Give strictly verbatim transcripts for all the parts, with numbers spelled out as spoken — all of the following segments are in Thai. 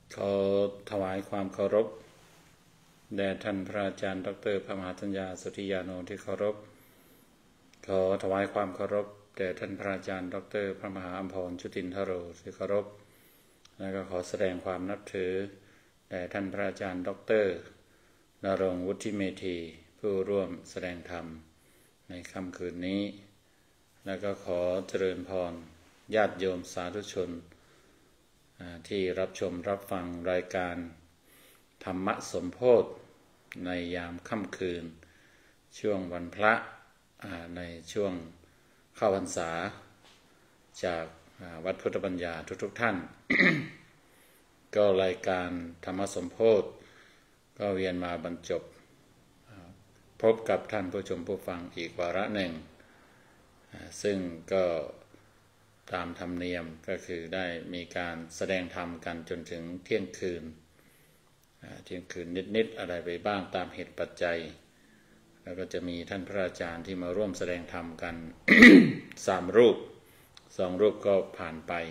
ขอถวายความเคารพแด่ท่านพระอาจารย์ดรพระมหาธัญญาสุทธิยาโนที่เคารพขอถวายความเคารพแด่ท่านพระอาจารย์ดรพระมหาอัมพรชุตินทโรที่เคารพและก็ขอแสดงความนับถือแด่ท่านพระอาจารย์ดรนรงค์วุฒิเมธีผู้ร่วมแสดงธรรมในค่ำคืนนี้และก็ขอเจริญพรญาติโยมสาธุชนที่รับชมรับฟังรายการธรรมสมโภชในยามค่ำคืนช่วงวันพระในช่วงเข้าพรรษาจากวัดพุทธปัญญาทุกๆท่าน ก็รายการธรรมสมโภชก็เวียนมาบรรจบพบกับท่านผู้ชมผู้ฟังอีกวาระหนึ่งซึ่งก็ตามธรรมเนียมก็คือได้มีการแสดงธรรมกันจนถึงเที่ยงคืนเที่ยงคืนนิดๆอะไรไปบ้างตามเหตุปัจจัยแล้วก็จะมีท่านพระอาจารย์ที่มาร่วมแสดงธรรมกัน สามรูปสองรูปก็ผ่านไป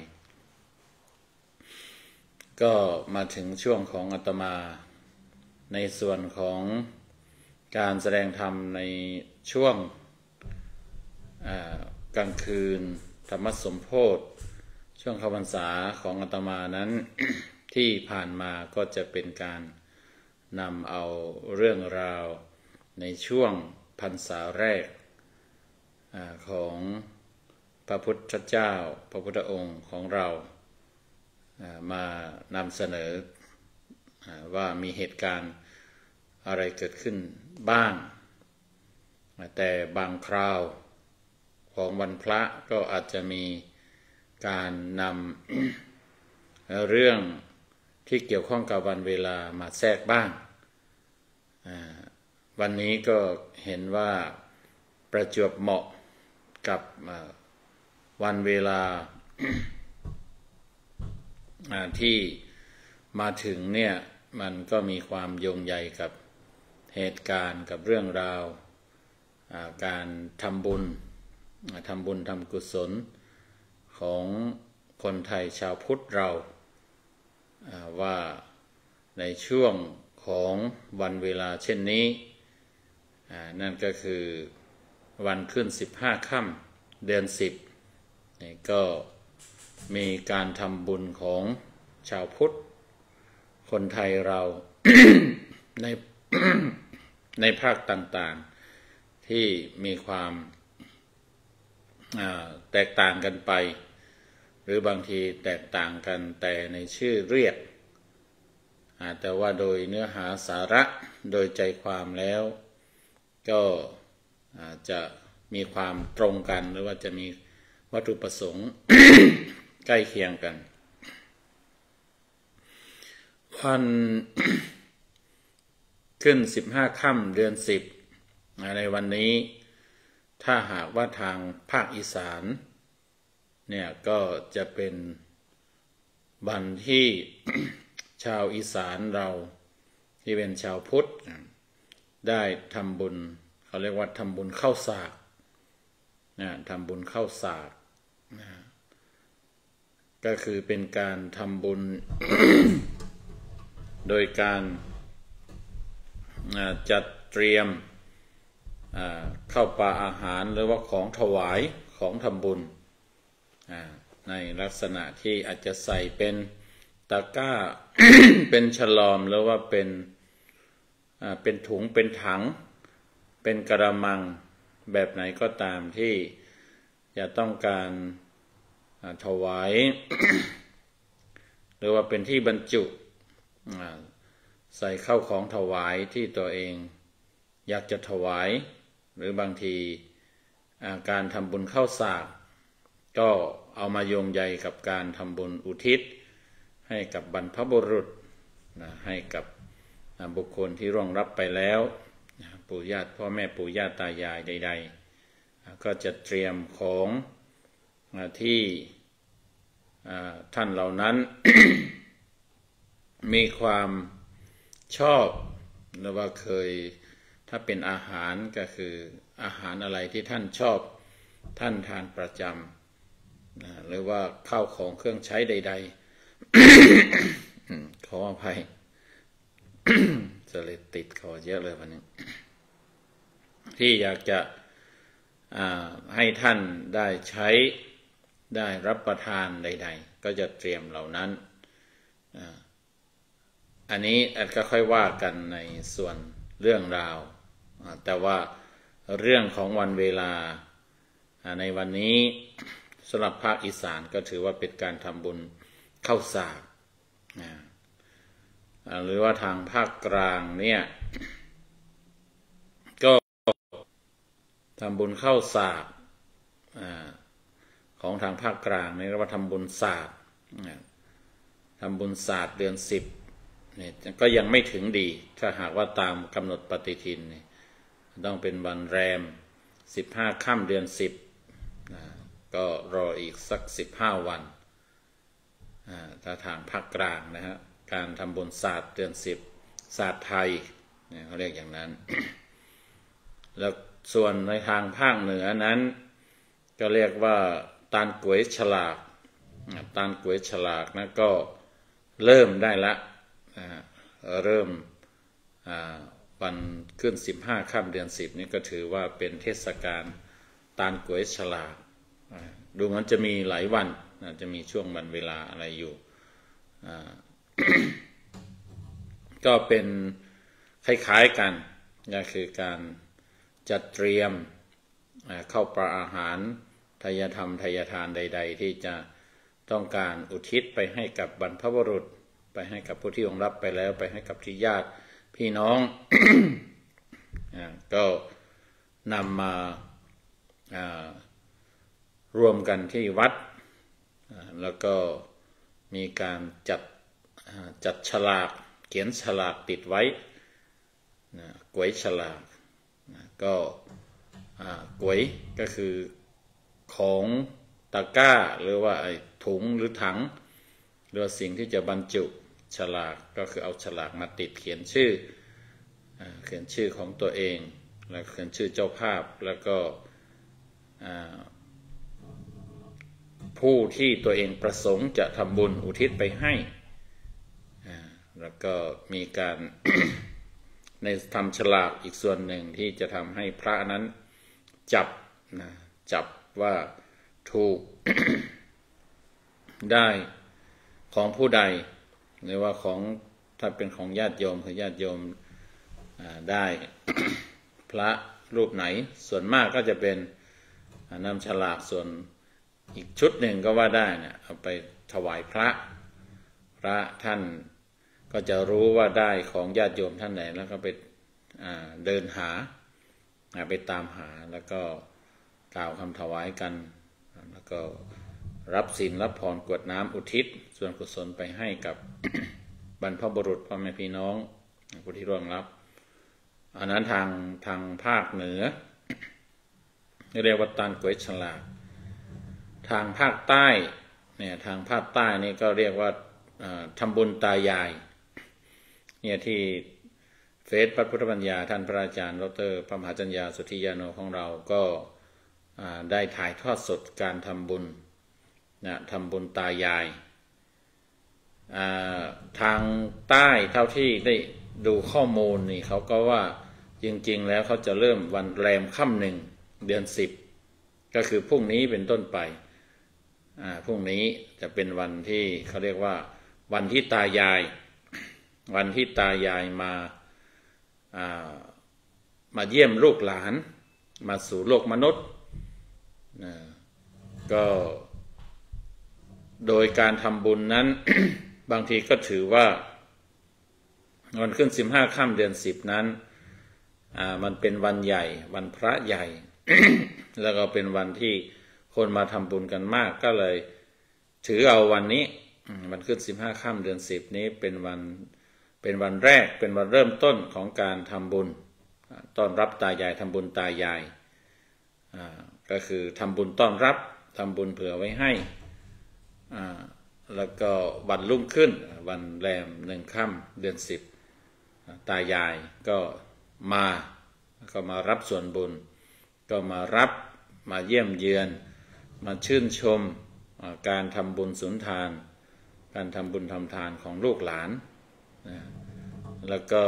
ก็มาถึงช่วงของอาตมาในส่วนของการแสดงธรรมในช่วงกลางคืนธรรมสมโภชช่วงเข้าพรรษาของอาตมานั้น ที่ผ่านมาก็จะเป็นการนำเอาเรื่องราวในช่วงพรรษาแรกของพระพุทธเจ้าพระพุทธองค์ของเรามานำเสนอว่ามีเหตุการณ์อะไรเกิดขึ้นบ้างแต่บางคราวของวันพระก็อาจจะมีการนำเรื่องที่เกี่ยวข้องกับวันเวลามาแทรกบ้างวันนี้ก็เห็นว่าประจวบเหมาะกับวันเวลาที่มาถึงเนี่ยมันก็มีความโยงใยกับเหตุการณ์กับเรื่องราวการทำบุญทำบุญทำกุศลของคนไทยชาวพุทธเราว่าในช่วงของวันเวลาเช่นนี้นั่นก็คือวันขึ้นสิบห้าค่ำเดือนสิบนี่ก็มีการทำบุญของชาวพุทธคนไทยเรา ใน ในภาคต่างๆที่มีความแตกต่างกันไปหรือบางทีแตกต่างกันแต่ในชื่อเรียกแต่ว่าโดยเนื้อหาสาระโดยใจความแล้วก็จะมีความตรงกันหรือว่าจะมีวัตถุประสงค์ ใกล้เคียงกันวัน ขึ้นสิบห้าค่ำเดือนสิบในวันนี้ถ้าหากว่าทางภาคอีสานเนี่ยก็จะเป็นวันที่ ชาวอีสานเราที่เป็นชาวพุทธได้ทำบุญเขาเรียกว่าทำบุญเข้าสากนะทำบุญเข้าสากนะก็คือเป็นการทำบุญ โดยการจัดเตรียมข้าวปลาอาหารหรือว่าของถวายของทำบุญในลักษณะที่อาจจะใส่เป็นตะกร้า เป็นฉลอมหรือว่าเป็นเป็นถุงเป็นถังเป็นกระมังแบบไหนก็ตามที่จะต้องการถวาย หรือว่าเป็นที่บรรจุใส่เข้าของถวายที่ตัวเองอยากจะถวายหรือบางทีการทำบุญเข้าสากก็เอามาโยงใยกับการทำบุญอุทิศให้กับบรรพบุรุษนะให้กับบุคคลที่ร่วงรับไปแล้วปู่ย่าพ่อแม่ปู่ย่าตายายใดๆก็จะเตรียมของที่ท่านเหล่านั้น มีความชอบหรือว่าเคยถ้าเป็นอาหารก็คืออาหารอะไรที่ท่านชอบท่านทานประจำหรือว่าข้าวของเครื่องใช้ใดขออภัย จะเลยติดคอเยอะเลยวันนี้ ที่อยากจะให้ท่านได้ใช้ได้รับประทานใดๆก็จะเตรียมเหล่านั้นอันนี้อาจจะค่อยว่ากันในส่วนเรื่องราวแต่ว่าเรื่องของวันเวลาในวันนี้สำหรับภาคอีสานก็ถือว่าเป็นการทำบุญข้าวสากหรือว่าทางภาคกลางเนี่ยก็ทำบุญข้าวสากของทางภาคกลางนี่เรียกว่าทำบุญศาสตร์ทำบุญศาสตร์เดือนสิบเนี่ยก็ยังไม่ถึงดีถ้าหากว่าตามกำหนดปฏิทินเนี่ยต้องเป็นวันแรมสิบห้าค่ำเดือนสิบก็รออีกสักสิบห้าวันถ้าทางภาคกลางนะฮะการทำบุญศาสตร์เดือนสิบศาสตร์ไทยเนี่ยเขาเรียกอย่างนั้น แล้วส่วนในทางภาคเหนือนั้นก็เรียกว่าตาลก๋วยฉลากตาลก๋วยฉลากนะก็เริ่มได้ละเริ่มวันขึ้นสิบห้าค่ำเดือนสิบนี่ก็ถือว่าเป็นเทศกาลตาลก๋วยฉลากดูมันจะมีหลายวันจะมีช่วงวันเวลาอะไรอยู่ ก็เป็นคล้ายๆกันก็คือการจัดเตรียมเข้าปลาอาหารทายธรรมทายทานใดๆที่จะต้องการอุทิศไปให้กับบรรพบุรุษไปให้กับผู้ที่ล่วงลับไปแล้วไปให้กับที่ญาติพี่น้อง ก็นำมารวมกันที่วัดแล้วก็มีการจัดจัดฉลากเขียนฉลากติดไว้ก๋วยฉลากก็ก๋วยก็คือของตะกร้าหรือว่าไอ้ถุงหรือถังหรือสิ่งที่จะบรรจุฉลากก็คือเอาฉลากมาติดเขียนชื่อเขียนชื่อของตัวเองแล้วเขียนชื่อเจ้าภาพแล้วก็ผู้ที่ตัวเองประสงค์จะทำบุญอุทิศไปให้แล้วก็มีการ ในทำฉลากอีกส่วนหนึ่งที่จะทำให้พระนั้นจับนะจับว่าถูก ได้ของผู้ใดหรือว่าของถ้าเป็นของญาติโยมคือญาติโยมได้ พระรูปไหนส่วนมากก็จะเป็นนำฉลากส่วนอีกชุดหนึ่งก็ว่าได้เนี่ยเอาไปถวายพระพระท่านก็จะรู้ว่าได้ของญาติโยมท่านไหนแล้วก็ไปเดินหาไปตามหาแล้วก็กล่าวคำถวายกันแล้วก็รับศีลรับพรกรวดน้ำอุทิศส่วนกุศลไปให้กับบรรพบุรุษพ่อแม่พี่น้องผู้ที่ร่วงลับอันนั้นทางทางภาคเหนือเรียกว่าตาลก๋วยฉลากทางภาคใต้เนี่ยทางภาคใต้นี่ก็เรียกว่าทำบุญตายายเนี่ยที่เฟซพระพุทธปัญญาท่านพระอาจารย์ดร.พระมหาจัญญาสุทธิยาโนของเราก็ได้ถ่ายทอดสดการทำบุญนะทำบุญตายายทางใต้เท่าที่ได้ดูข้อมูลนี่เขาก็ว่าจริงๆแล้วเขาจะเริ่มวันแรมค่ำหนึ่งเดือนสิบก็คือพรุ่งนี้เป็นต้นไปพรุ่งนี้จะเป็นวันที่เขาเรียกว่าวันที่ตายายวันที่ตายายมามาเยี่ยมลูกหลานมาสู่โลกมนุษย์ก็โดยการทำบุญนั้น บางทีก็ถือว่าวันขึ้นสิบห้าค่ำเดือนสิบนั้นมันเป็นวันใหญ่วันพระใหญ่ แล้วก็เป็นวันที่คนมาทำบุญกันมากก็เลยถือเอาวันนี้วันขึ้นสิบห้าค่ำเดือนสิบนี้เป็นวันเป็นวันแรกเป็นวันเริ่มต้นของการทำบุญต้อนรับตายายทำบุญตายายก็คือทำบุญต้อนรับทำบุญเผื่อไว้ให้แล้วก็วันรุ่งขึ้นวันแรมหนึ่งค่ำเดือนสิบตายายก็มาก็มารับส่วนบุญก็มารับมาเยี่ยมเยือนมาชื่นชมการทำบุญสุนทานการทำบุญทำทานของลูกหลานนะแล้วก็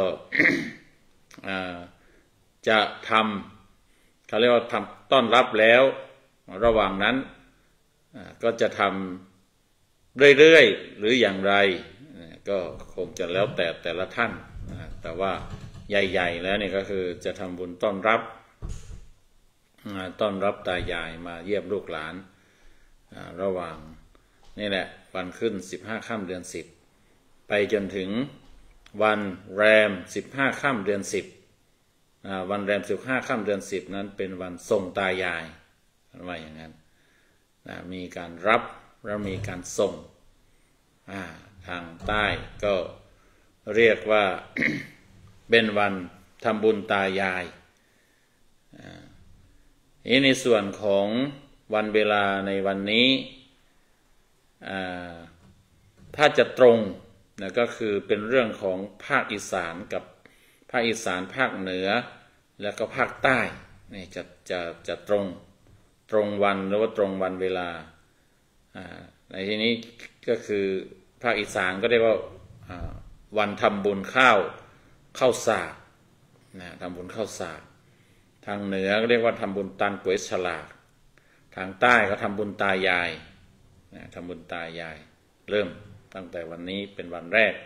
จะทำเขาเรียกว่าทำต้อนรับแล้วระหว่างนั้นก็จะทำเรื่อยๆหรืออย่างไรก็คงจะแล้วแต่แต่ละท่านแต่ว่าใหญ่ๆแล้วนี่ก็คือจะทำบุญต้อนรับต้อนรับตายายมาเยี่ยมลูกหลานระหว่างนี่แหละวันขึ้นสิบห้าค่ำเดือนสิบไปจนถึงวันแรมสิบห้าค่ำเดือนสิบวันแรมสิบห้าค่ำเดือนสิบนั้นเป็นวันส่งตายายว่าอย่างนั้นมีการรับแล้วมีการส่งทางใต้ก็เรียกว่า เป็นวันทำบุญตายายนี้ในส่วนของวันเวลาในวันนี้ถ้าจะตรงนะก็คือเป็นเรื่องของภาคอีสานกับภาคอีสานภาคเหนือแล้วก็ภาคใต้นี่จะจะจะตรงตรงวันหรือว่าตรงวันเวลาในที่นี้ก็คือภาคอีสานก็เรียกว่าวันทำบุญข้าวข้าวสากนะทำบุญข้าวสากทางเหนือก็เรียกว่าทำบุญตันก๋วยฉลากทางใต้ก็ทำบุญตายายนะทำบุญตายายเริ่มตั้งแต่วันนี้เป็นวันแรก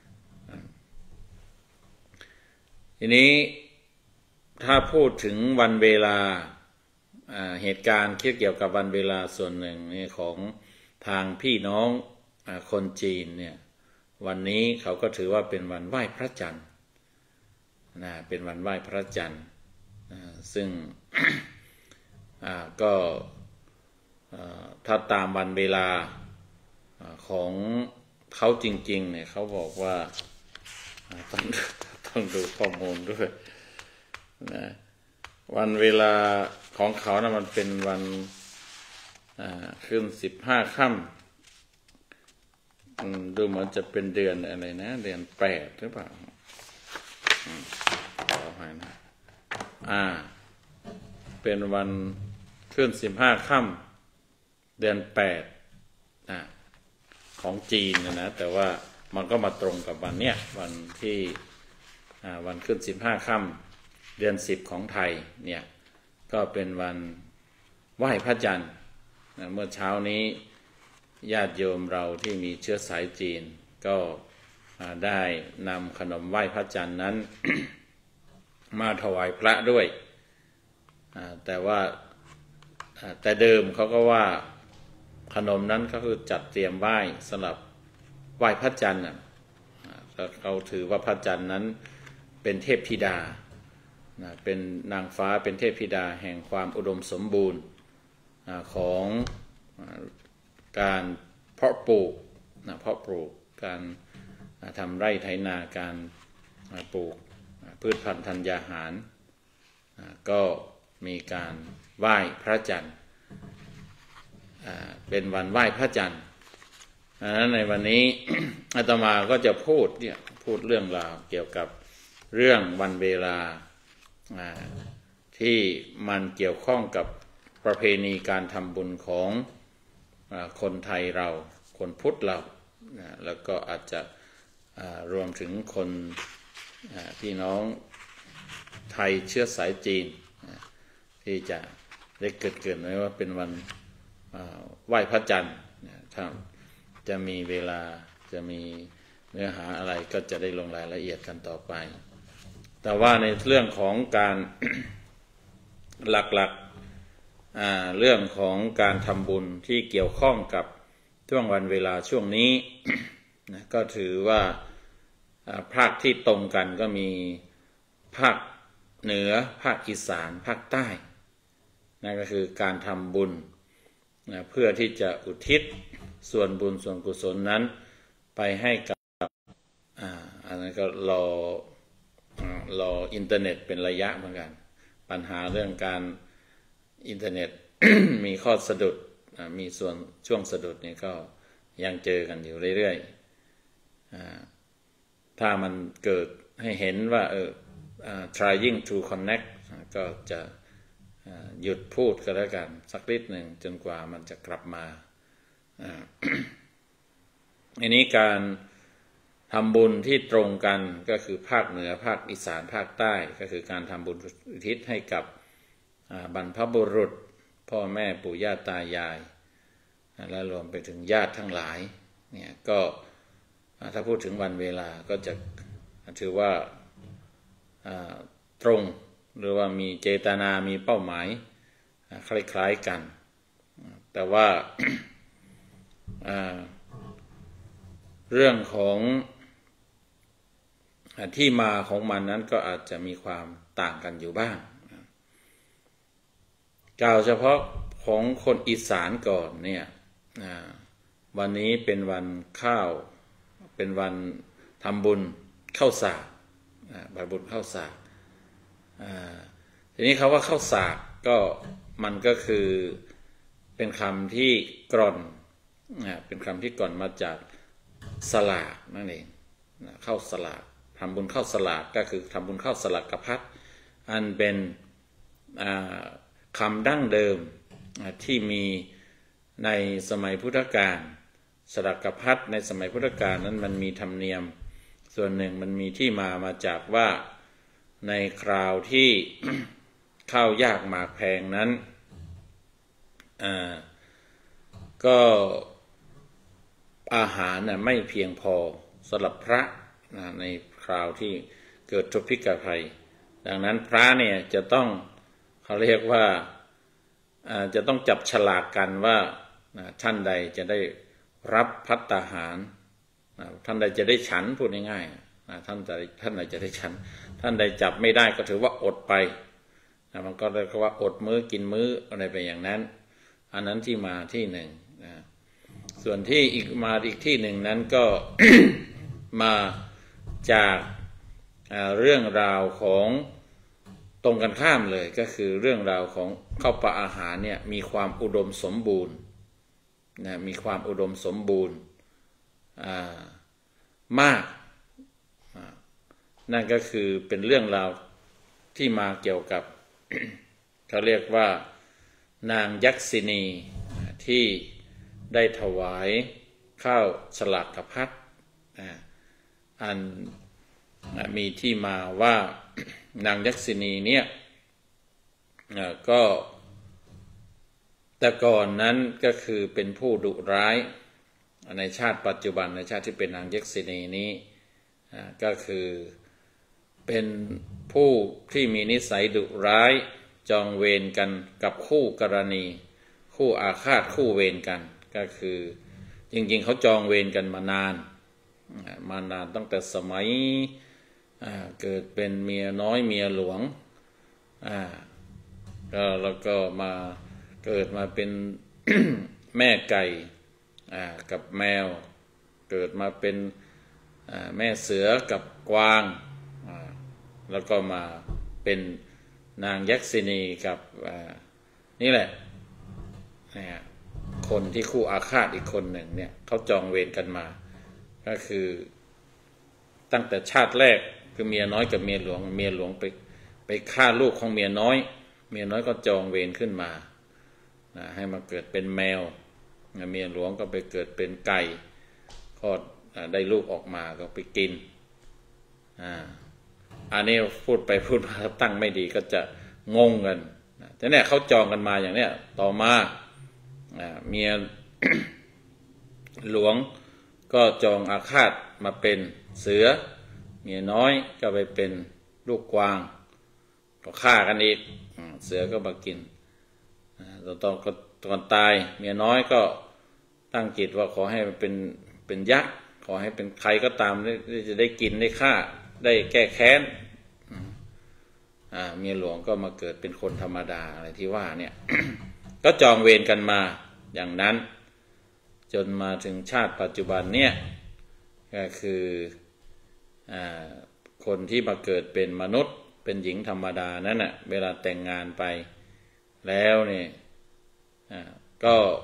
ทีนี้ถ้าพูดถึงวันเวลาเหตุการณ์เกี่ยวกับวันเวลาส่วนหนึ่งของทางพี่น้องคนจีนเนี่ยวันนี้เขาก็ถือว่าเป็นวันไหว้พระจันทร์นะเป็นวันไหว้พระจันทร์ซึ่ง ก็ถ้าตามวันเวลาของเขาจริงๆเนี่ยเขาบอกว่าต้องต้องดูข้อมูลด้วยนะวันเวลาของเขานะมันเป็นวันขึ้นสิบห้าค่ำดูเหมือนจะเป็นเดือนอะไรนะเดือนแปดหรือเปล่าขอให้นะอ่าเป็นวันขึ้นสิบห้าค่ำเดือนแปดอ่าของจีนนะนะแต่ว่ามันก็มาตรงกับวันเนี้ยวันที่อ่าวันขึ้นสิบห้าค่ำเดือนสิบของไทยเนี่ยก็เป็นวันไหว้พระจันทร์นะเมื่อเช้านี้ญาติโยมเราที่มีเชื้อสายจีนก็ได้นำขนมไหว้พระจันทร์นั้น มาถวายพระด้วยแต่ว่าแต่เดิมเขาก็ว่าขนมนั้นก็คือจัดเตรียมไหว้สำหรับไหว้พระจันทร์เขาถือว่าพระจันทร์นั้นเป็นเทพธิดาเป็นนางฟ้าเป็นเทพธิดาแห่งความอุดมสมบูรณ์ของการเพาะปลูกเพาะปลูกการทำไร่ไถนาการปลูกพืชพันธุ์ธัญญาหารก็มีการไหว้พระจันทร์เป็นวันไหว้พระจันทร์ดังนั้นในวันนี้ อาตมาก็จะพูดเนี่ยพูดเรื่องราวเกี่ยวกับเรื่องวันเวลาที่มันเกี่ยวข้องกับประเพณีการทำบุญของคนไทยเราคนพุทธเราแล้วก็อาจจะรวมถึงคนพี่น้องไทยเชื้อสายจีนที่จะได้เกิดเกิดไว้ว่าเป็นวันไหว้พระจันทร์ถ้าจะมีเวลาจะมีเนื้อหาอะไรก็จะได้ลงรายละเอียดกันต่อไปแต่ว่าในเรื่องของการ หลักๆเรื่องของการทำบุญที่เกี่ยวข้องกับช่วงวันเวลาช่วงนี้ นะก็ถือว่าภาคที่ตรงกันก็มีภาคเหนือภาคอีสานภาคใต้นั่นก็คือการทำบุญนะเพื่อที่จะอุทิศส่วนบุญส่วนกุศลนั้นไปให้กับอ่าอันนั้นก็รอรออินเทอร์เน็ตเป็นระยะเหมือนกันปัญหาเรื่องการอินเทอร์เน็ต มีข้อสะดุดมีส่วนช่วงสะดุดนี่ก็ยังเจอกันอยู่เรื่อยๆถ้ามันเกิดให้เห็นว่าเออ trying to connect ก็จะหยุดพูดก็แล้วกันสักนิดหนึ่งจนกว่ามันจะกลับมาอันนี้การทำบุญที่ตรงกันก็คือภาคเหนือภาคอีสานภาคใต้ก็คือการทำบุญอุทิศให้กับบรรพบุรุษพ่อแม่ปู่ย่าตายายและรวมไปถึงญาติทั้งหลายเนี่ยก็ถ้าพูดถึงวันเวลาก็จะถือว่าตรงหรือว่ามีเจตนามีเป้าหมายคล้ายๆกันแต่ว่า เรื่องของที่มาของมันนั้นก็อาจจะมีความต่างกันอยู่บ้างกล่าวเฉพาะของคนอีสานก่อนเนี่ยวันนี้เป็นวันข้าวเป็นวันทำบุญข้าวสากบรรพบุญข้าวสากทีนี้คำว่าข้าวสากก็มันก็คือเป็นคำที่กร่อนเป็นคำที่กร่อนมาจากสลากนั่นเองข้าวสลากทำบุญข้าวสลากก็คือทำบุญข้าวสลากกพัดอันเป็นคำดั้งเดิมที่มีในสมัยพุทธกาลสลากกพัดในสมัยพุทธกาลนั้นมันมีธรรมเนียมส่วนหนึ่งมันมีที่มามาจากว่าในคราวที่ ข้าวยากหมากแพงนั้นก็อาหารน่ะไม่เพียงพอสำหรับพระนะในคราวที่เกิดทุพพิกภัยดังนั้นพระเนี่ยจะต้องเขาเรียกว่าจะต้องจับฉลากกันว่าท่านใดจะได้รับภัตตาหารท่านใดจะได้ฉันพูดง่ายๆท่านใดท่านใดจะได้ฉันท่านใดจับไม่ได้ก็ถือว่าอดไปมันก็เรียกว่าอดมื้อกินมื้ออะไรไปอย่างนั้นอันนั้นที่มาที่หนึ่งนะส่วนที่อีกมาอีกที่หนึ่งนั้นก็ มาจากเรื่องราวของตรงกันข้ามเลยก็คือเรื่องราวของข้าวปลาอาหารเนี่ยมีความอุดมสมบูรณ์นะมีความอุดมสมบูรณ์มากนั่นก็คือเป็นเรื่องราวที่มาเกี่ยวกับ เขาเรียกว่านางยักษิณีที่ได้ถวายข้าวสลากกพัดอันมีที่มาว่านางยักษิณีเนี่ยก็แต่ก่อนนั้นก็คือเป็นผู้ดุร้ายในชาติปัจจุบันในชาติที่เป็นนางยักษิณีนี้ก็คือเป็นผู้ที่มีนิสัยดุร้ายจองเวรกันกับคู่กรณีคู่อาฆาตคู่เวรกันก็คือจริงๆเขาจองเวรกันมานานมานานตั้งแต่สมัยเกิดเป็นเมียน้อยเมียหลวงแล้วก็มาเกิดมาเป็น แม่ไก่กับแมวเกิดมาเป็นแม่เสือกับกวางแล้วก็มาเป็นนางยักษิณีกับนี่แหละคนที่คู่อาฆาตอีกคนหนึ่งเนี่ยเขาจองเวรกันมาก็คือตั้งแต่ชาติแรกคือเมียน้อยกับเมียหลวงเมียหลวงไปไปฆ่าลูกของเมียน้อยเมียน้อยก็จองเวรขึ้นมาให้มาเกิดเป็นแมวเมียหลวงก็ไปเกิดเป็นไก่คลอดได้ลูกออกมาก็ไปกินอ่าอันนี้พูดไปพูดมาตั้งไม่ดีก็จะงงกันแต่เนี่ยเขาจองกันมาอย่างเนี้ยต่อมาเมีย หลวงก็จองอาฆาตมาเป็นเสือเมียน้อยก็ไปเป็นลูกกวางก็ฆ่ากันอีกเสือก็มากินตอนตอนตายเมียน้อยก็ตั้งจิตว่าขอให้มันเป็นเป็นยักษ์ขอให้เป็นใครก็ตามได้จะได้กินได้ฆ่าได้แก้แค้นเมียหลวงก็มาเกิดเป็นคนธรรมดาอะไรที่ว่าเนี่ย ก็จองเวรกันมาอย่างนั้นจนมาถึงชาติปัจจุบันเนี่ยก็คือคนที่มาเกิดเป็นมนุษย์เป็นหญิงธรรมดานั้นน่ะเวลาแต่งงานไปแล้วเนี่ยก็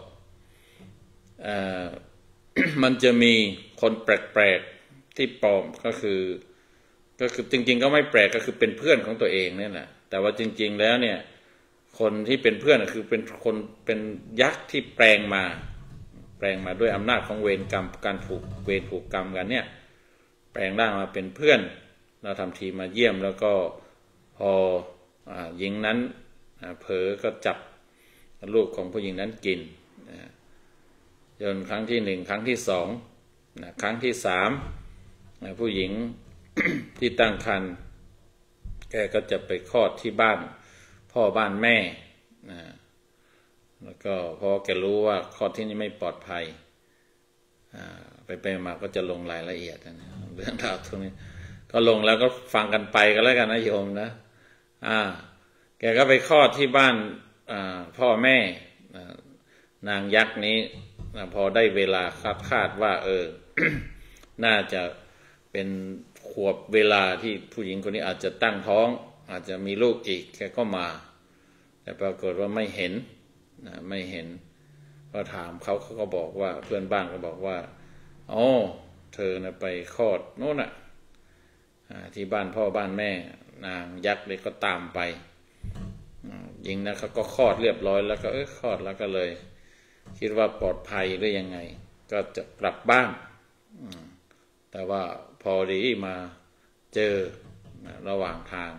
มันจะมีคนแปลกๆที่ปลอมก็คือก็คือจริงๆก็ไม่แปลกก็คือเป็นเพื่อนของตัวเองนี่แหละแต่ว่าจริงๆแล้วเนี่ยคนที่เป็นเพื่อนคือเป็นคนเป็นยักษ์ที่แปลงมาแปลงมาด้วยอำนาจของเวรกรรมการผูกเวรผูกกรรมกันเนี่ยแปลงร่างมาเป็นเพื่อนเราทำทีมาเยี่ยมแล้วก็พอหญิงนั้นเผลอก็จับลูกของผู้หญิงนั้นกินจนครั้งที่หนึ่งครั้งที่สองครั้งที่สามผู้หญิง ที่ตั้งครรภ์แกก็จะไปคลอดที่บ้านพ่อบ้านแม่นะแล้วก็พอแกรู้ว่าคลอดที่นี่ไม่ปลอดภัยไปไปมาก็จะลงรายละเอียดนะเรื่องราวตรงนี้ก็ลงแล้วก็ฟังกันไปกันแล้วกันนะโยมนะอ่าแกก็ไปคลอดที่บ้านพ่อแม่นางยักษ์นี้พอได้เวลาคาดคาดว่าเออ น่าจะเป็นขวบเวลาที่ผู้หญิงคนนี้อาจจะตั้งท้องอาจจะมีลูกอีกแกก็มาแต่ปรากฏว่าไม่เห็นนะไม่เห็นพอถามเขาเขาก็บอกว่าเพื่อนบ้านก็บอกว่าอ๋อเธอนะไปคลอดโน่นน่ะที่บ้านพ่อบ้านแม่นางยักษ์เลยก็ตามไปหญิงนะเขาก็คลอดเรียบร้อยแล้วก็เออคลอดแล้วก็เลยคิดว่าปลอดภัยหรือยังไงก็จะกลับบ้านแต่ว่าพอดีมาเจอระหว่างทาง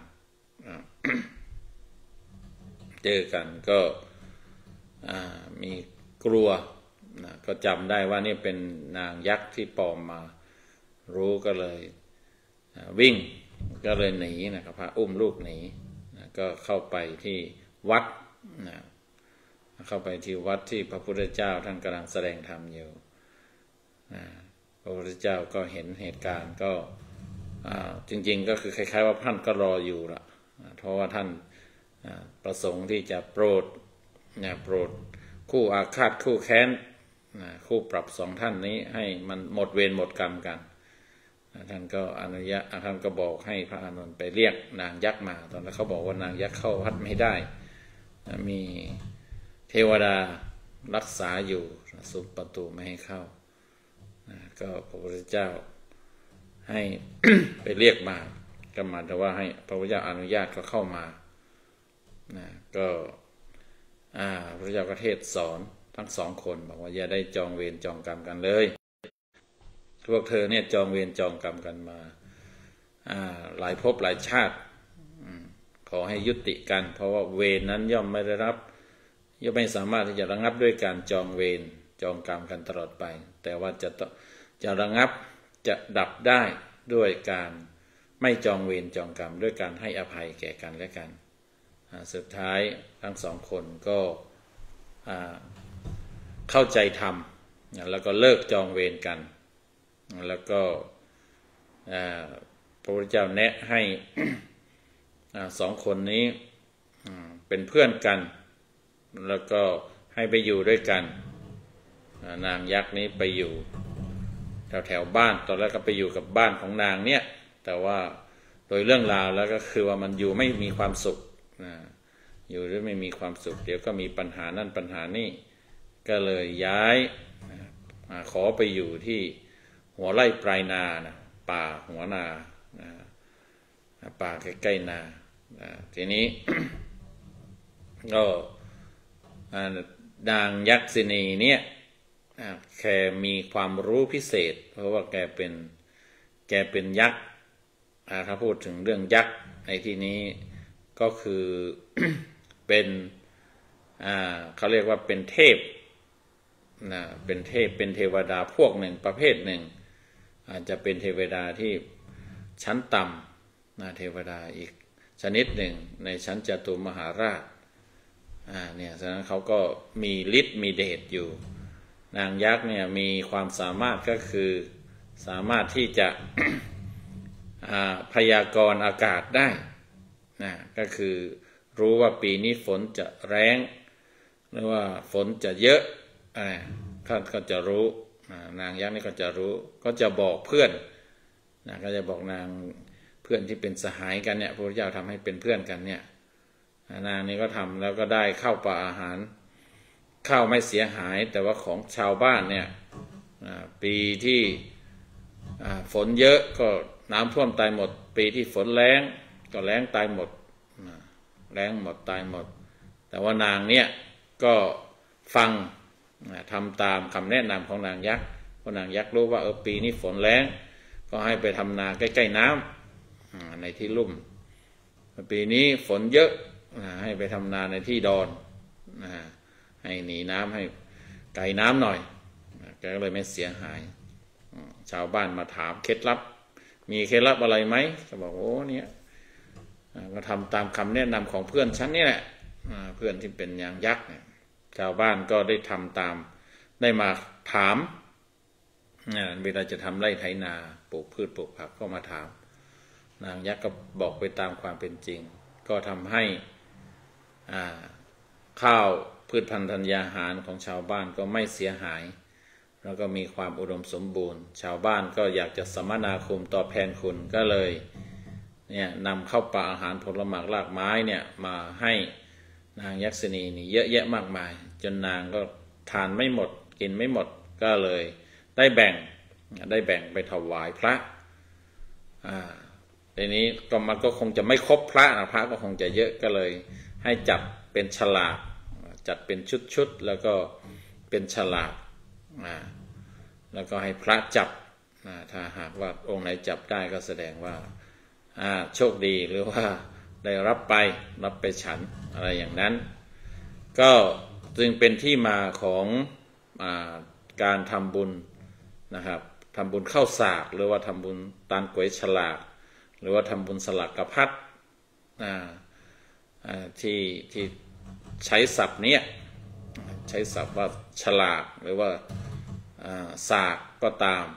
เจอกันก็มีกลัวก็จำได้ว่านี่เป็นนางยักษ์ที่ปลอมมารู้ก็เลยวิ่งก็เลยหนีนะครับพาอุ้มลูกหนีก็เข้าไปที่วัดนะเข้าไปที่วัดที่พระพุทธเจ้าท่านกำลังแสดงธรรมอยู่พระพุทธเจ้าก็เห็นเหตุการณ์ก็จริงๆก็คือคล้ายๆว่าท่านก็รออยู่ละเพราะว่าท่านประสงค์ที่จะโปรดโปรดคู่อาฆาตคู่แค้นคู่ปรับสองท่านนี้ให้มันหมดเวรหมดกรรมกันท่านก็อนุญาตท่านก็บอกให้พระอานนท์ไปเรียกนางยักษ์มาตอนนั้นเขาบอกว่านางยักษ์เข้าวัดไม่ได้มีเทวดารักษาอยู่ซุ้มประตูไม่ให้เข้าก็พระพุทธเจ้าให้ ไปเรียกมาก็หมายถึงว่าให้พระพุทธเจ้าอนุญาตก็เข้ามานะก็พระพุทธเจ้าก็เทศสอนทั้งสองคนบอกว่าอย่าได้จองเวรจองกรรมกันเลยพวกเธอเนี่ยจองเวรจองกรรมกันมาหลายภพหลายชาติขอให้ยุติกันเพราะว่าเวรนั้นย่อมไม่ได้รับย่อมไม่สามารถที่จะระงับด้วยการจองเวรจองกรรมกันตลอดไปแต่ว่าจะจะระงับจะดับได้ด้วยการไม่จองเวรจองกรรมด้วยการให้อภัยแก่กันและกันสุดท้ายทั้งสองคนก็เข้าใจธรรมแล้วก็เลิกจองเวรกันแล้วก็พระพุทธเจ้าแนะให้สองคนนี้เป็นเพื่อนกันแล้วก็ให้ไปอยู่ด้วยกันนางยักษ์นี้ไปอยู่แถวแถวบ้านตอนแรกก็ไปอยู่กับบ้านของนางเนี่ยแต่ว่าโดยเรื่องราวแล้วก็คือว่ามันอยู่ไม่มีความสุขอยู่ด้วยไม่มีความสุขเดี๋ยวก็มีปัญหานั่นปัญหานี่ก็เลยย้ายขอไปอยู่ที่หัวไร่ปลายนานะป่าหัวนาป่าใกล้ๆนาทีนี้ ก็นางยักษินีเนี่ยแกมีความรู้พิเศษเพราะว่าแกเป็นแกเป็นยักษ์ถ้าพูดถึงเรื่องยักษ์ในที่นี้ก็คือ เป็นเขาเรียกว่าเป็นเทพนะเป็นเทพเป็นเทวดาพวกหนึ่งประเภทหนึ่งอาจจะเป็นเทวดาที่ชั้นต่ำนะเทวดาอีกชนิดหนึ่งในชั้นจตุมหาราชอ่าเนี่ยฉะนั้นเขาก็มีฤทธิ์มีเดชอยู่นางยักษ์เนี่ยมีความสามารถก็คือสามารถที่จะ พยากรณ์อากาศได้นะก็คือรู้ว่าปีนี้ฝนจะแรงหรือว่าฝนจะเยอะท่านก็จะรู้นางยักษ์นี่ก็จะรู้ก็จะบอกเพื่อนนะก็จะบอกนางเพื่อนที่เป็นสหายกันเนี่ยพระพุทธเจ้าทำให้เป็นเพื่อนกันเนี่ยนางนี้ก็ทำแล้วก็ได้ข้าวปลาอาหารข้าวไม่เสียหายแต่ว่าของชาวบ้านเนี่ยปีที่ฝนเยอะก็น้ำท่วมตายหมดปีที่ฝนแล้งก็แล้งตายหมดแล้งหมดตายหมดแต่ว่านางเนี่ยก็ฟังทำตามคำแนะนำของนางยักษ์เพราะนางยักษ์รู้ว่าเออปีนี้ฝนแล้งก็ให้ไปทำนาใกล้ๆน้ำในที่ลุ่มปีนี้ฝนเยอะให้ไปทำนาในที่ดอนให้หนีน้ำให้ไกลน้ำหน่อยแกก็เลยไม่เสียหายชาวบ้านมาถามเคล็ดลับมีเคล็ดลับอะไรไหมก็บอกโอ้เนี่ยก็ทำตามคำแนะนำของเพื่อนฉันนี่แหละเพื่อนที่เป็นนางยักษ์เนี่ยชาวบ้านก็ได้ทำตามได้มาถามเวลาจะทำไร่ไถนาปลูกพืชปลูกผักก็มาถามนางยักษ์ก็บอกไปตามความเป็นจริงก็ทำให้ข้าวพืชพันธุ์ธัญญาหารของชาวบ้านก็ไม่เสียหายแล้วก็มีความอุดมสมบูรณ์ชาวบ้านก็อยากจะสมนาคมตอบแทนคุณก็เลยเนี่ยนำเข้าปลาอาหารผลไม้รากไม้เนี่ยมาให้นางยักษินีนี่เยอะแยะมากมายจนนางก็ทานไม่หมดกินไม่หมดก็เลยได้แบ่งได้แบ่งไปถวายพระอ่าทีนี้ก็มันก็คงจะไม่ครบพระนะพระก็คงจะเยอะก็เลยให้จัดเป็นฉลากจัดเป็นชุดๆแล้วก็เป็นฉลากอ่าแล้วก็ให้พระจับอ่าถ้าหากว่าองค์ไหนจับได้ก็แสดงว่าอ่าโชคดีหรือว่าได้รับไปรับไปฉันอะไรอย่างนั้นก็จึงเป็นที่มาของอ่าการทำบุญนะครับทำบุญข้าวสากหรือว่าทำบุญตานก๋วยฉลากหรือว่าทำบุญสลักกระพัดที่ที่ใช้ศัพท์นี้ใช้ศัพท์ว่าฉลากหรือว่าสากก็ตาม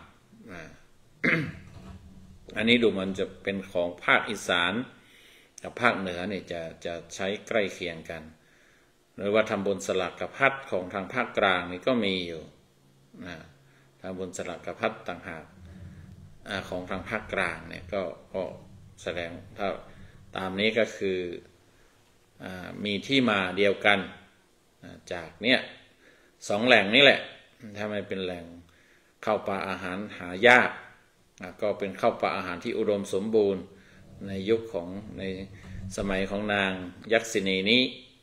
อันนี้ดูมันจะเป็นของภาคอีสานกับภาคเหนือเนี่ยจะจะใช้ใกล้เคียงกันหรือว่าทำบุญสลักกระพัดของทางภาคกลางนี่ก็มีอยู่นะทำบุญสลักกระพัดต่างหากของทางภาคกลางเนี่ยก็ก็แสดงถ้าตามนี้ก็คือมีที่มาเดียวกันจากเนี่ยสองแหล่งนี้แหละถ้าไม่เป็นแหล่งข้าวปลาอาหารหายากก็เป็นข้าวปลาอาหารที่อุดมสมบูรณ์ในยุคของในสมัยของนางยักษินีนี้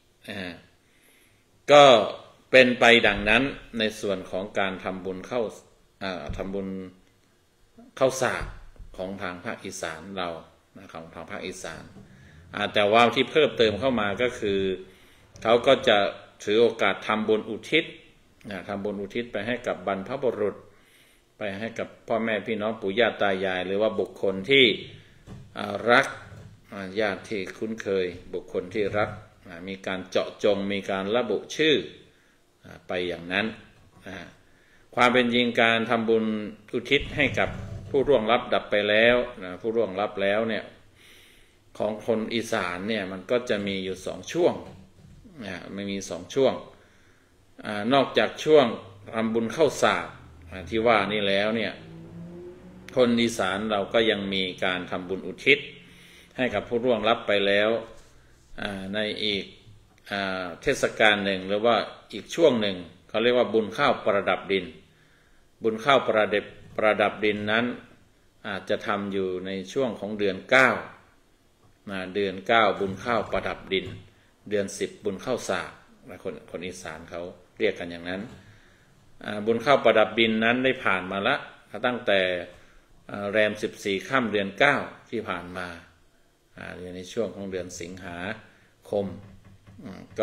ก็เป็นไปดังนั้นในส่วนของการทำบุญเข้าทำบุญข้าวสากของทางภาคอีสานเราของทางภาคอีสานแต่ว่าที่เพิ่มเติมเข้ามาก็คือเขาก็จะถือโอกาสทำบุญอุทิศทำบุญอุทิศไปให้กับบรรพบุรุษไปให้กับพ่อแม่พี่น้องปู่ย่าตายายหรือว่าบุคคลที่รักญาติที่คุ้นเคยบุคคลที่รักมีการเจาะจงมีการระบุชื่อไปอย่างนั้นความเป็นจริงการทำบุญอุทิศให้กับผู้ร่วงลับดับไปแล้วนะผู้ร่วงลับแล้วเนี่ยของคนอีสานเนี่ยมันก็จะมีอยู่สองช่วงนะไม่มีสองช่วงอ่านอกจากช่วงทำบุญเข้าสากที่ว่านี่แล้วเนี่ยคนอีสานเราก็ยังมีการทำบุญอุทิศให้กับผู้ร่วงลับไปแล้วในอีกเทศกาลหนึ่งหรือว่าอีกช่วงหนึ่งเขาเรียกว่าบุญข้าวประดับดินบุญข้าวประดับประดับดินนั้นอาจจะทำอยู่ในช่วงของเดือนเก้าเดือนเก้าบุญข้าวประดับดินเดือนสิบบุญข้าวสากคนคนอีสานเขาเรียกกันอย่างนั้นบุญข้าวประดับดินนั้นได้ผ่านมาละตั้งแต่แรมสิบสี่ค่ำเดือนเก้าที่ผ่านมาอยู่ในช่วงของเดือนสิงหาคมก็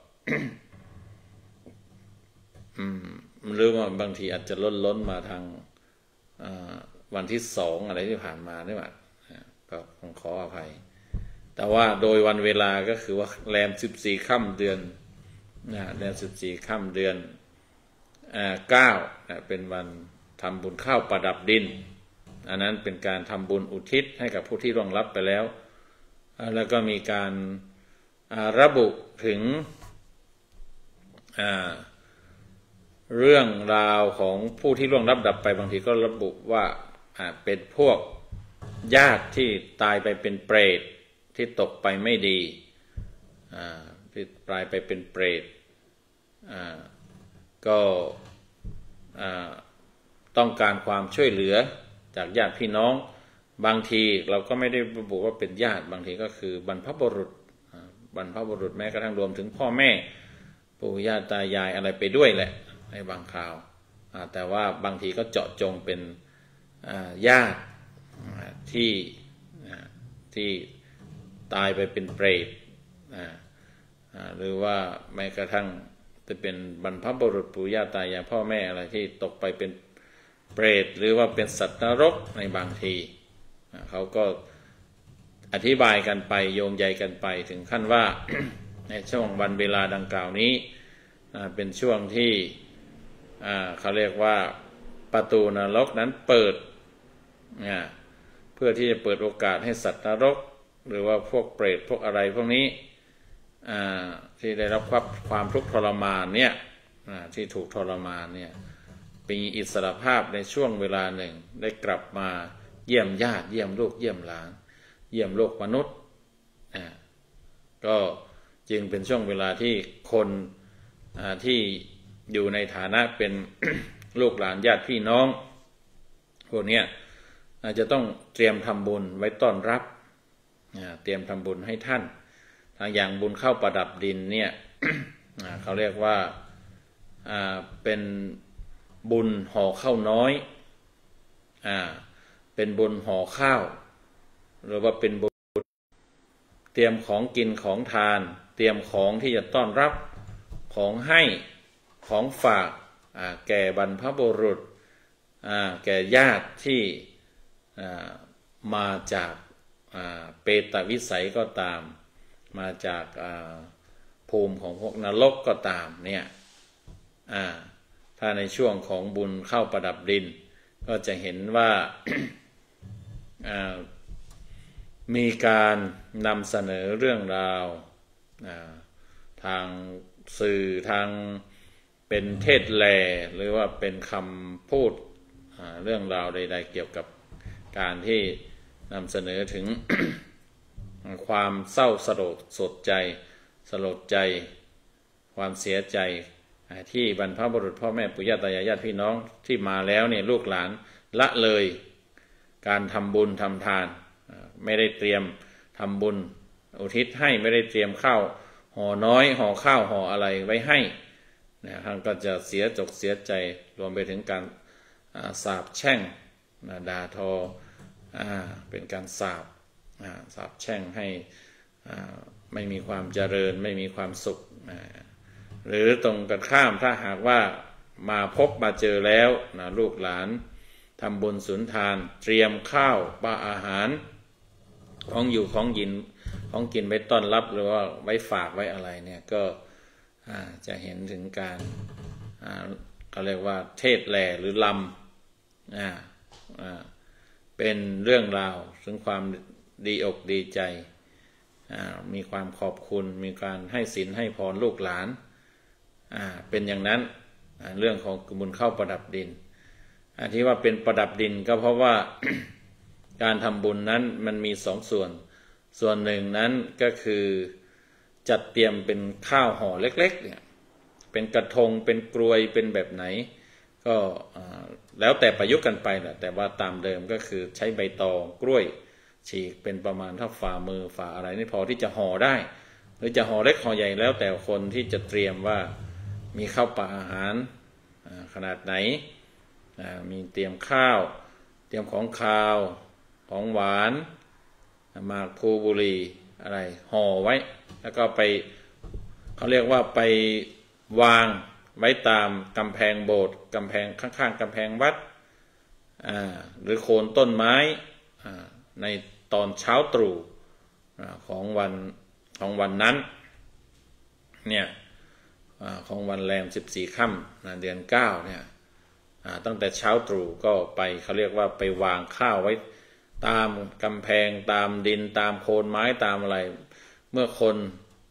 หรือว่าบางทีอาจจะล้นล้นมาทางวันที่สองอะไรที่ผ่านมาด้วยก็คงขออภัยแต่ว่าโดยวันเวลาก็คือว่าแรมสิบสี่ค่ำเดือนนะแรมสิบสี่ค่ำเดือนเก้านะเป็นวันทำบุญข้าวประดับดินอันนั้นเป็นการทำบุญอุทิศให้กับผู้ที่ล่วงลับไปแล้วแล้วก็มีการระบุถึงเรื่องราวของผู้ที่ล่วงลับดับไปบางทีก็ระบุว่าเป็นพวกญาติที่ตายไปเป็นเปรตที่ตกไปไม่ดีที่ตายไปเป็นเปรตก็ต้องการความช่วยเหลือจากญาติพี่น้องบางทีเราก็ไม่ได้ระบุว่าเป็นญาติบางทีก็คือบรรพบุรุษบรรพบุรุษแม้กระทั่งรวมถึงพ่อแม่ปู่ย่าตายายอะไรไปด้วยแหละในบางคราวแต่ว่าบางทีก็เจาะจงเป็นญาติที่ที่ตายไปเป็นเปรตหรือว่าแม้กระทั่งจะเป็นบรรพบุรุษปู่ย่าตายายพ่อแม่อะไรที่ตกไปเป็นเปรตหรือว่าเป็นสัตว์นรกในบางทีเขาก็อธิบายกันไปโยงใยกันไปถึงขั้นว่า ในช่วงวันเวลาดังกล่าวนี้เป็นช่วงที่เขาเรียกว่าประตูนรกนั้นเปิดเพื่อที่จะเปิดโอกาสให้สัตว์นรกหรือว่าพวกเปรตพวกอะไรพวกนี้ที่ได้รับความความทุกข์ทรมานเนี่ยที่ถูกทรมานเนี่ยมีอิสรภาพในช่วงเวลาหนึ่งได้กลับมาเยี่ยมญาติเยี่ยมลูกเยี่ยมหลานเยี่ยมโลกมนุษย์ก็จึงเป็นช่วงเวลาที่คนที่อยู่ในฐานะเป็น ลูกหลานญาติพี่น้องพวกนี้อาจจะต้องเตรียมทำบุญไว้ต้อนรับเตรียมทำบุญให้ท่านทางอย่างบุญเข้าประดับดินเนี่ย เขาเรียกว่าเป็นบุญห่อข้าวน้อยเป็นบุญห่อข้าวหรือว่าเป็นบุญเตรียมของกินของทานเตรียมของที่จะต้อนรับของให้ของฝากแก่บรรพบุรุษแก่ญาติที่มาจากเปตวิสัยก็ตามมาจากภูมิของพวกนรกก็ตามเนี่ยถ้าในช่วงของบุญเข้าประดับดินก็จะเห็นว่า มีการนำเสนอเรื่องราวทางสื่อทางเป็นเทศแลหรือว่าเป็นคำพูดเรื่องราวใดๆเกี่ยวกับการที่นำเสนอถึง ความเศร้าสลดสดใจสลดใจความเสียใจที่บรรพบุรุษพ่อแม่ปู่ย่าตายายญาติพี่น้องที่มาแล้วเนี่ยลูกหลานละเลยการทำบุญทำทานไม่ได้เตรียมทำบุญอุทิศให้ไม่ได้เตรียมข้าวห่อน้อยห่อข้าวห่ออะไรไว้ให้นะท่านก็จะเสียจกเสียใจรวมไปถึงการสาปแช่งด่าทอเป็นการสาปสาปแช่งให้ไม่มีความเจริญไม่มีความสุขหรือตรงกันข้ามถ้าหากว่ามาพบมาเจอแล้วนะลูกหลานทำบุญสุนทานเตรียมข้าวปลาอาหารของอยู่ของกินของกินไว้ต้อนรับหรือว่าไว้ฝากไว้อะไรเนี่ยก็จะเห็นถึงการเขาเรียกว่าเทศแลหรือลำเป็นเรื่องราวถึงความดีอกดีใจมีความขอบคุณมีการให้ศีลให้พรลูกหลานเป็นอย่างนั้นเรื่องของบุญเข้าประดับดินที่ว่าเป็นประดับดินก็เพราะว่า การทำบุญนั้นมันมีสองส่วนส่วนหนึ่งนั้นก็คือจัดเตรียมเป็นข้าวห่อเล็กๆเนี่ยเป็นกระทงเป็นกรวยเป็นแบบไหนก็แล้วแต่ประยุกต์กันไปแหละแต่ว่าตามเดิมก็คือใช้ใบตองกล้วยฉีกเป็นประมาณเท่าฝ่ามือฝ่าอะไรนี่พอที่จะห่อได้หรือจะห่อเล็กห่อใหญ่แล้วแต่คนที่จะเตรียมว่ามีข้าวปลาอาหารขนาดไหนมีเตรียมข้าวเตรียมของคาวของหวานหมากพลูบุหรี่อะไรห่อไว้แล้วก็ไปเขาเรียกว่าไปวางไว้ตามกำแพงโบสถ์กำแพงข้างๆกำแพงวัดหรือโคนต้นไม้ในตอนเช้าตรู่ของวันของวันนั้นเนี่ยของวันแรมสิบสี่ค่ำเดือนเก้าเนี่ยตั้งแต่เช้าตรู่ก็ไปเขาเรียกว่าไปวางข้าวไว้ตามกำแพงตามดินตามโคนไม้ตามอะไรเมื่อคนไป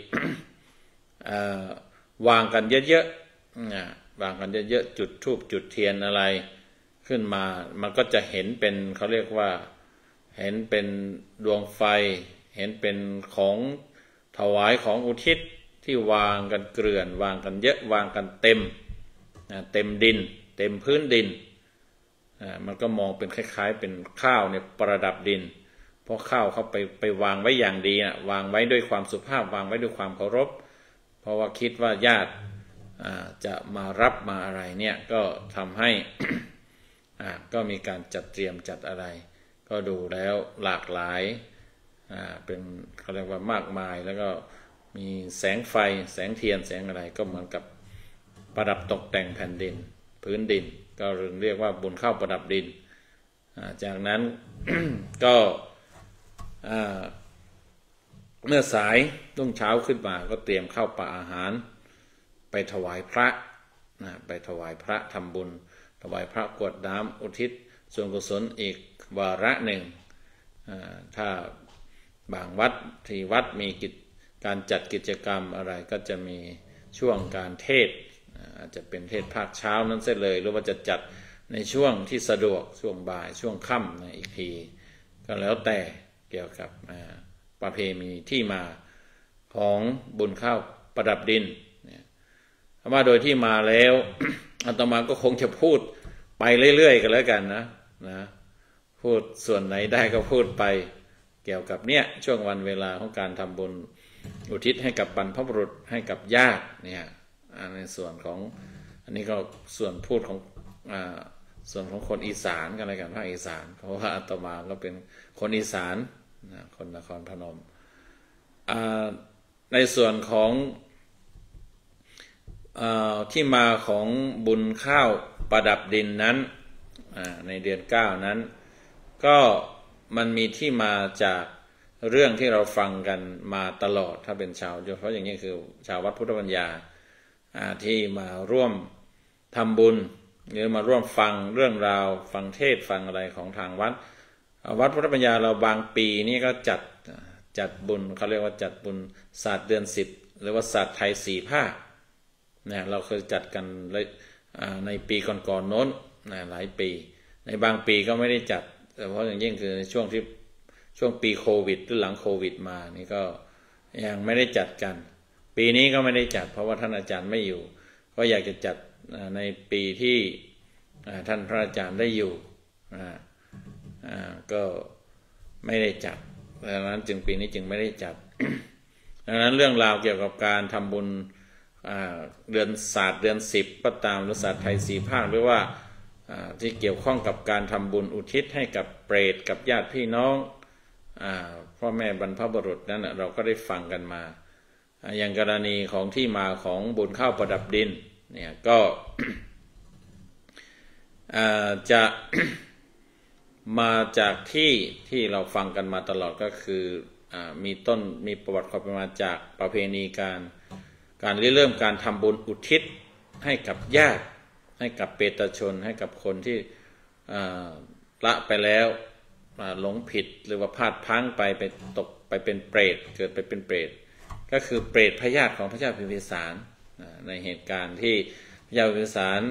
วางกันเยอะๆวางกันเยอะๆจุดธูปจุดเทียนอะไรขึ้นมามันก็จะเห็นเป็นเขาเรียกว่าเห็นเป็นดวงไฟเห็นเป็นของถวายของอุทิศที่วางกันเกลื่อนวางกันเยอะวางกันเต็มเต็มดินเต็มพื้นดินมันก็มองเป็นคล้ายๆเป็นข้าวเนี่ยประดับดินเพราะข้าวเขาไปไปวางไว้อย่างดีนะวางไว้ด้วยความสุภาพวางไว้ด้วยความเคารพเพราะว่าคิดว่าญาติจะมารับมาอะไรเนี่ยก็ทำให้ ก็มีการจัดเตรียมจัดอะไรก็ดูแล้วหลากหลายเป็นเขาเรียกว่ามากมายแล้วก็มีแสงไฟแสงเทียนแสงอะไรก็เหมือนกับประดับตกแต่งแผ่นดินพื้นดินก็เรียกว่าบุญข้าวประดับดินจากนั้น ก็เมื่อสายรุ่งเช้าขึ้นมาก็เตรียมข้าวปลาอาหารไปถวายพระนะไปถวายพระทำบุญถวายพระกรวดน้ำอุทิศส่วนกุศลอีกวาระหนึ่งถ้าบางวัดที่วัดมีกิจการจัดกิจกรรมอะไรก็จะมีช่วงการเทศอาจจะเป็นเทศภาคเช้านั้นเสร็จเลยหรือว่าจะจัดในช่วงที่สะดวกช่วงบ่ายช่วงค่ำนะอีกทีก็แล้วแต่เกี่ยวกับประเพณีที่มาของบุญข้าวประดับดินว่าโดยที่มาแล้ว อาตมาก็คงจะพูดไปเรื่อยๆกันแล้วกันนะนะพูดส่วนไหนได้ก็พูดไปเกี่ยวกับเนี้ยช่วงวันเวลาของการทำบุญอุทิศให้กับบรรพบุรุษให้กับญาติเนี่ยในส่วนของอันนี้ก็ส่วนพูดของอ่าส่วนของคนอีสานกันอะไรกันภาคอีสานเพราะว่าอาตมาก็เป็นคนอีสานนะคนนครพนมในส่วนของที่มาของบุญข้าวประดับดินนั้นในเดือนเก้านั้นก็มันมีที่มาจากเรื่องที่เราฟังกันมาตลอดถ้าเป็นชาวโดยเฉพาะอย่างนี้คือชาววัดพุทธปัญญาที่มาร่วมทำบุญหรือมาร่วมฟังเรื่องราวฟังเทศฟังอะไรของทางวัดวัดพุทธปัญญาเราบางปีนี่ก็จัดจัดบุญเขาเรียกว่าจัดบุญศาสตร์เดือนสิบหรือว่าศาสตร์ไทยสี่ภาคเนี่ยเราเคยจัดกันในปีก่อนๆโน้นนะหลายปีในบางปีก็ไม่ได้จัดแต่เพราะอย่างยิ่งคือในช่วงที่ช่วงปีโควิดหรือหลังโควิดมานี่ก็ยังไม่ได้จัดกันปีนี้ก็ไม่ได้จัดเพราะว่าท่านอาจารย์ไม่อยู่ก็อยากจะจัดในปีที่ท่านพระอาจารย์ได้อยู่ก็ไม่ได้จัดดังนั้นจึงปีนี้จึงไม่ได้จัด ดังนั้นเรื่องราวเกี่ยวกับการทำบุญเดือนศาสตร์เดือนสิบก็ตามหรือศาสตร์ไทยสี่ภาคหรือว่าที่เกี่ยวข้องกับการทำบุญอุทิศให้กับเปรตกับญาติพี่น้องพ่อแม่บรรพบุรุษนั้นเราก็ได้ฟังกันมาอย่างกรณีของที่มาของบุญข้าวประดับดินเนี่ยก็ จะมาจากที่ที่เราฟังกันมาตลอดก็คือมีต้นมีประวัติความเป็นมาจากประเพณีการการเริ่มการทำบุญอุทิศให้กับญาติให้กับเปตชนให้กับคนที่ละไปแล้วหลงผิดหรือว่าพลาดพลั้งไปไปตกไปเป็นเปรตเกิดไปเป็นเปรตก็คือเปรตพญาติของพระเจ้าพิมพิสารในเหตุการณ์ที่พระเจ้าพิมพิสาร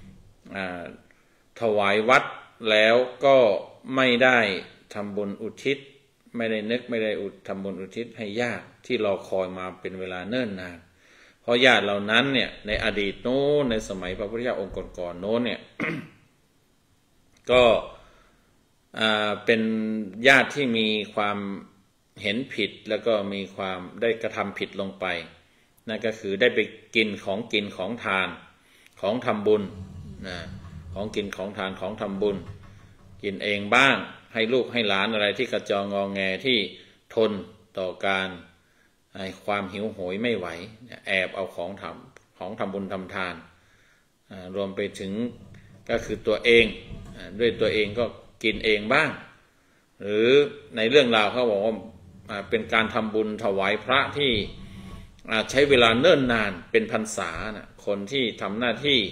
ถวายวัดแล้วก็ไม่ได้ทำบุญอุทิศไม่ได้นึกไม่ได้อุทำบุญอุทิศให้ญาติที่รอคอยมาเป็นเวลาเนิ่นนานเพราะญาติเหล่านั้นเนี่ยในอดีตโน้นในสมัยพระพุทธเจ้าองค์ก่อนๆโน้นเนี่ย ก็เป็นญาติที่มีความเห็นผิดแล้วก็มีความได้กระทำผิดลงไปนั่นก็คือได้ไปกินของกินของทานของทำบุญนะของกินของทานของทำบุญกินเองบ้างให้ลูกให้หลานอะไรที่กระจองงอแงที่ทนต่อการความหิวโหยไม่ไหวแอบเอาของทำของทำบุญทำทานรวมไปถึงก็คือตัวเองด้วยตัวเองก็กินเองบ้างหรือในเรื่องราวเขาบอกว่าเป็นการทำบุญถวายพระที่ใช้เวลาเนิ่นนานเป็นพรรษานะคนที่ทำหน้าที่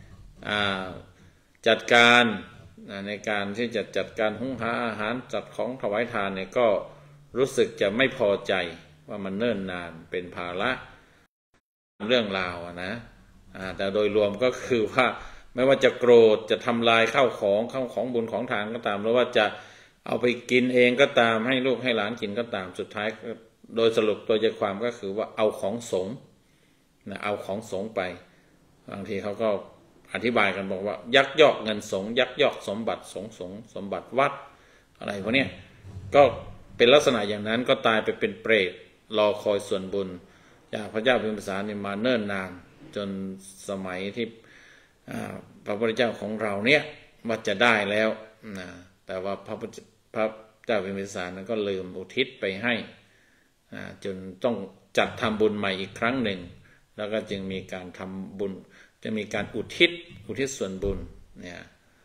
จัดการในการที่จะจัดการหุงหาอาหารจัดของถวายทานเนี่ยก็รู้สึกจะไม่พอใจว่ามันเนิ่นนานเป็นภาระเรื่องราวนะแต่โดยรวมก็คือว่าไม่ว่าจะโกรธจะทำลายข้าวของข้าวของบุญของทานก็ตามหรือว่าจะเอาไปกินเองก็ตามให้ลูกให้หลานกินก็ตามสุดท้ายโดยสรุปตัวใจความก็คือว่าเอาของสงฆ์นะเอาของสงฆ์ไปบางทีเขาก็อธิบายกันบอกว่ายักยอกเงินสงฆ์ยักยอกสมบัติสงฆ์สงฆ์สมบัติวัดอะไรพวกนี้ก็เป็นลักษณะอย่างนั้นก็ตายไปเป็นเปรตรอคอยส่วนบุญจากพระเจ้าพิมพิสารนี่มาเนิ่นนานจนสมัยที่พระพุทธเจ้าของเราเนี่ยว่าจะได้แล้วนะแต่ว่าพระพระเจ้าพิมพิสารนั้นก็ลืมอุทิศไปให้จนต้องจัดทำบุญใหม่อีกครั้งหนึ่งแล้วก็จึงมีการทำบุญจะมีการอุทิศอุทิศส่วนบุญเนี่ย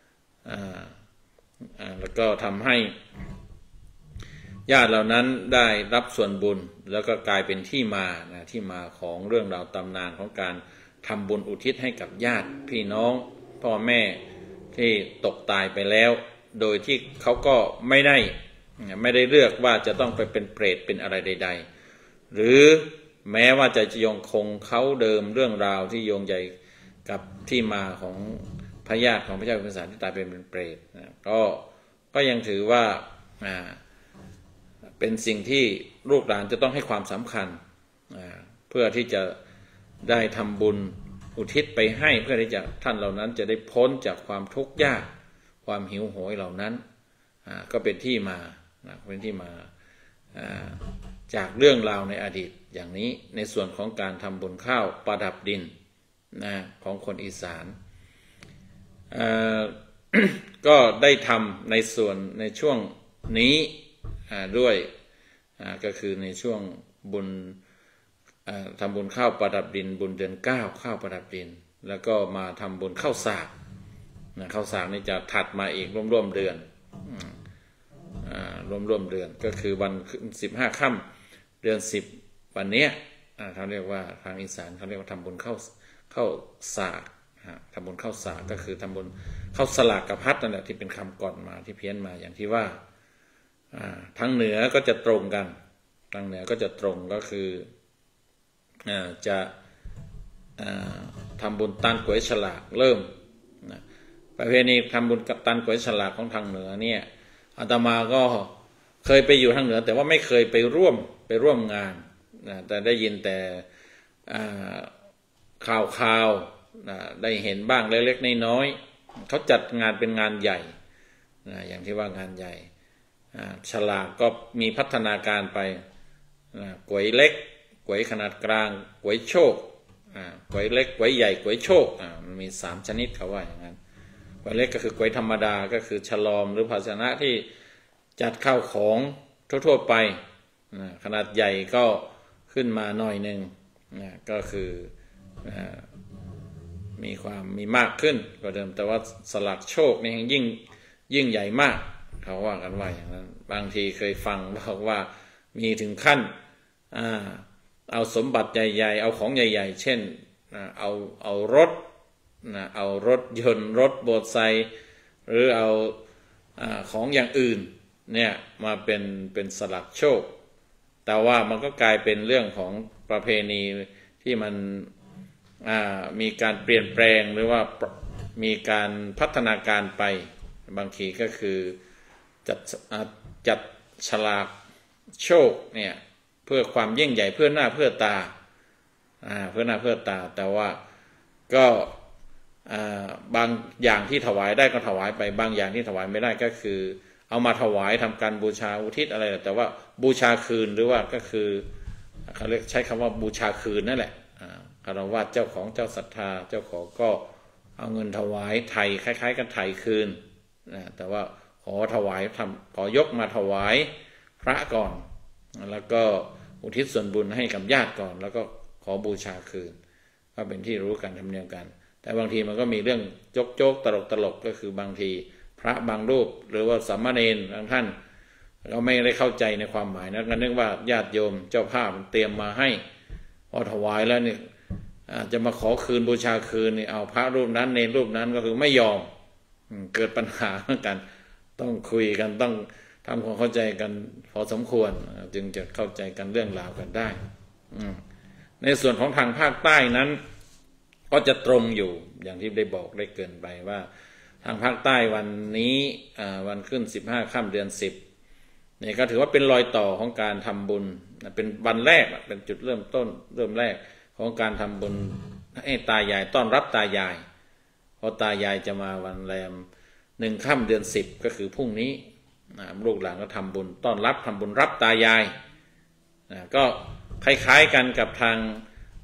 แล้วก็ทำให้ญาติเหล่านั้นได้รับส่วนบุญแล้วก็กลายเป็นที่มานะที่มาของเรื่องราวตำนานของการทำบุญอุทิศให้กับญาติพี่น้องพ่อแม่ที่ตกตายไปแล้วโดยที่เขาก็ไม่ได้ไม่ได้เลือกว่าจะต้องไปเป็นเปรตเป็นอะไรใดๆหรือแม้ว่าจะยังคงเขาเดิมเรื่องราวที่โยงใยกับที่มาของพระญาติของพระเจ้าพิมพิสารที่ตายเป็นเปรตนะก็ก็ยังถือว่าเป็นสิ่งที่ลูกหลานจะต้องให้ความสำคัญเพื่อที่จะได้ทำบุญอุทิศไปให้เพื่อที่จะท่านเหล่านั้นจะได้พ้นจากความทุกข์ยากความหิวโหยเหล่านั้นก็เป็นที่มาเป็นที่มาจากเรื่องราวในอดีตอย่างนี้ในส่วนของการทำบุญข้าวประดับดินนะของคนอีสานก็ได้ทำในส่วนในช่วงนี้ด้วยก็คือในช่วงบุญทำบุญข้าวประดับดินบุญเดือนเก้าข้าวประดับดินแล้วก็มาทำบุญข้าวสากนะข้าวสากนี่จะถัดมาอีกร่วมๆเดือนร่วมๆเดือนก็คือวันสิบห้าค่ำเดือนสิบวันนี้เขาเรียกว่าทางอีสานเขาเรียกว่าทำบุญข้าวข้าวสากทำบุญข้าวสากก็คือทำบุญข้าวสลากกพัดนั่นแหละที่เป็นคำก่อนมาที่เพี้ยนมาอย่างที่ว่าทางเหนือก็จะตรงกันทางเหนือก็จะตรงก็คือจะทำบุญตันก๋วยฉลากเริ่มนะประเพณีทำบุญตันก๋วยฉลากของทางเหนือเนี่ยอาตมาก็เคยไปอยู่ทางเหนือแต่ว่าไม่เคยไปร่วมไปร่วมงานนะแต่ได้ยินแต่ข่าวข่าวนะได้เห็นบ้างเล็กๆน้อยๆเขาจัดงานเป็นงานใหญ่นะอย่างที่ว่างานใหญ่ฉลากก็มีพัฒนาการไปก๋วยเล็กก๋วยขนาดกลางก๋วยโชคก๋วยเล็กก๋วยใหญ่ก๋วยโชคมันมีสามชนิดเขาว่าอย่างนั้นก๋วยเล็กก็คือก๋วยธรรมดาก็คือฉลอมหรือภาชนะที่จัดข้าวของทั่วๆไปขนาดใหญ่ก็ขึ้นมาหน่อยหนึ่งก็คือมีความมีมากขึ้นกว่าเดิมแต่ว่าสลักโชคนี่ยิ่งยิ่งใหญ่มากเขาว่ากันว่าอย่างนั้นบางทีเคยฟังบอกว่ามีถึงขั้นเอาสมบัติใหญ่ๆเอาของใหญ่ๆเช่นเอาเอารถเอารถยนต์รถโบสถ์ไซค์หรือเอาของอย่างอื่นเนี่ยมาเป็นเป็นสลักโชคแต่ว่ามันก็กลายเป็นเรื่องของประเพณีที่มันมีการเปลี่ยนแปลงหรือว่ามีการพัฒนาการไปบางทีก็คือจัดจัดฉลากโชคเนี่ยเพื่อความยิ่งใหญ่เพื่อหน้าเพื่อตาเพื่อหน้าเพื่อตาแต่ว่าก็บางอย่างที่ถวายได้ก็ถวายไปบางอย่างที่ถวายไม่ได้ก็คือเอามาถวายทำการบูชาอุทิศอะไรแต่ว่าบูชาคืนหรือว่าก็คือเขาเรียกใช้คำว่าบูชาคืนนั่นแหละคารวะเจ้าของเจ้าศรัทธาเจ้าของก็เอาเงินถวายไถ่คล้ายๆกันไถ่คืนแต่ว่าขอถวายทำขอยกมาถวายพระก่อนแล้วก็อุทิศส่วนบุญให้กับญาติก่อนแล้วก็ขอบูชาคืนก็เป็นที่รู้กันทำเนียมกันแต่บางทีมันก็มีเรื่องโจกโจกตลกตลกก็คือบางทีพระบางรูปหรือว่าสามเณรบางท่านเราไม่ได้เข้าใจในความหมายนะก็นึกว่าญาติโยมเจ้าภาพเตรียมมาให้พอถวายแล้วเนี่ยจะมาขอคืนบูชาคืนนี่เอาพระรูปนั้นเนรรูปนั้นก็คือไม่ยอมเกิดปัญหาเหมือนกันต้องคุยกันต้องทำความเข้าใจกันพอสมควรจึงจะเข้าใจกันเรื่องราวกันได้ในส่วนของทางภาคใต้นั้นก็จะตรงอยู่อย่างที่ได้บอกได้เกินไปว่าทางภาคใต้วันนี้วันขึ้นสิบห้าค่ำเดือนสิบนี่ก็ถือว่าเป็นรอยต่อของการทำบุญเป็นวันแรกเป็นจุดเริ่มต้นเริ่มแรกของการทำบุญให้ตายายต้อนรับตายายเพราะตายายจะมาวันแรมหนึ่งค่ำเดือนสิบก็คือพรุ่งนี้ลูกหลานก็ทำบุญต้อนรับทำบุญรับตายายก็คล้ายๆกันกับทาง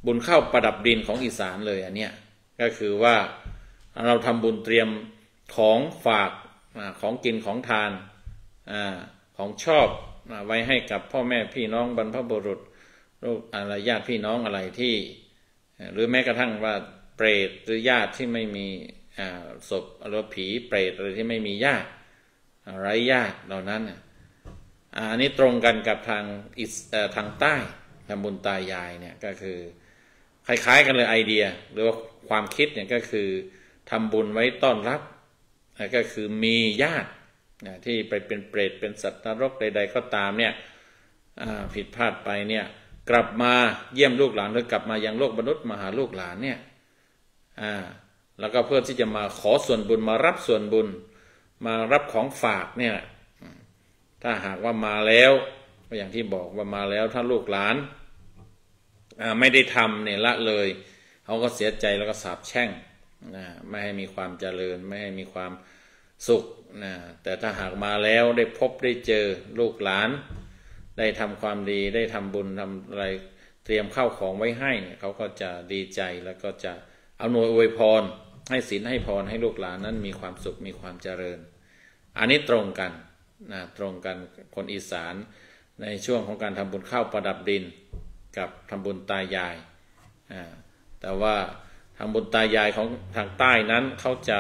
บุญข้าวประดับดินของอีสานเลยอันเนี้ยก็คือว่าเราทำบุญเตรียมของฝากของกินของทานของชอบไว้ให้กับพ่อแม่พี่น้องบรรพบุรุษลูกอะไรญาติพี่น้องอะไรที่หรือแม้กระทั่งว่าเปรตหรือญาติที่ไม่มีศพหรือผีเปรตอะไรที่ไม่มีญาติไร้ญาติเหล่านั้นอันนี้ตรงกันกับทางอิสทางใต้ทำบุญตายายเนี่ยก็คือคล้ายๆกันเลยไอเดียหรือว่าความคิดเนี่ยก็คือทำบุญไว้ต้อนรับก็คือมีญาติที่ไปเป็นเปรตเป็นสัตว์นรกใดๆก็ตามเนี่ยผิดพลาดไปเนี่ยกลับมาเยี่ยมลูกหลานหรือกลับมายังโลกมนุษย์มาหาลูกหลานเนี่ยแล้วก็เพื่อที่จะมาขอส่วนบุญมารับส่วนบุญมารับของฝากเนี่ยถ้าหากว่ามาแล้วก็อย่างที่บอกว่ามาแล้วถ้าลูกหลานไม่ได้ทำเนี่ยละเลยเขาก็เสียใจแล้วก็สาปแช่งนะไม่ให้มีความเจริญไม่ให้มีความสุขนะแต่ถ้าหากมาแล้วได้พบได้เจอลูกหลานได้ทำความดีได้ทำบุญทำอะไรเตรียมข้าวของไว้ให้เนี่ยเขาก็จะดีใจแล้วก็จะเอาหน่วยอวยพรให้ศีลให้พรให้ลูกหลานนั้นมีความสุขมีความเจริญอันนี้ตรงกันนะตรงกันคนอีสานในช่วงของการทำบุญข้าวประดับดินกับทำบุญตายายแต่ว่าทำบุญตายายของทางใต้นั้นเขาจะ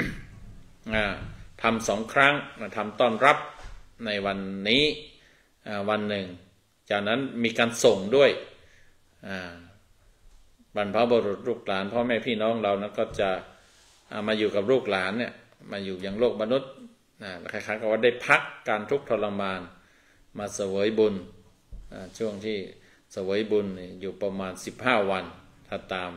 ทำสองครั้งทำต้อนรับในวันนี้วันหนึ่งจากนั้นมีการส่งด้วยบรรพบุรุษลูกหลานพ่อแม่พี่น้องเรานั้นก็จะมาอยู่กับลูกหลานเนี่ยมาอยู่อย่างโลกมนุษย์คล้ายๆกับว่าได้พักการทุกข์ทรมานมาเสวยบุญช่วงที่เสวยบุญอยู่ประมาณสิบห้าวันถ้าตาม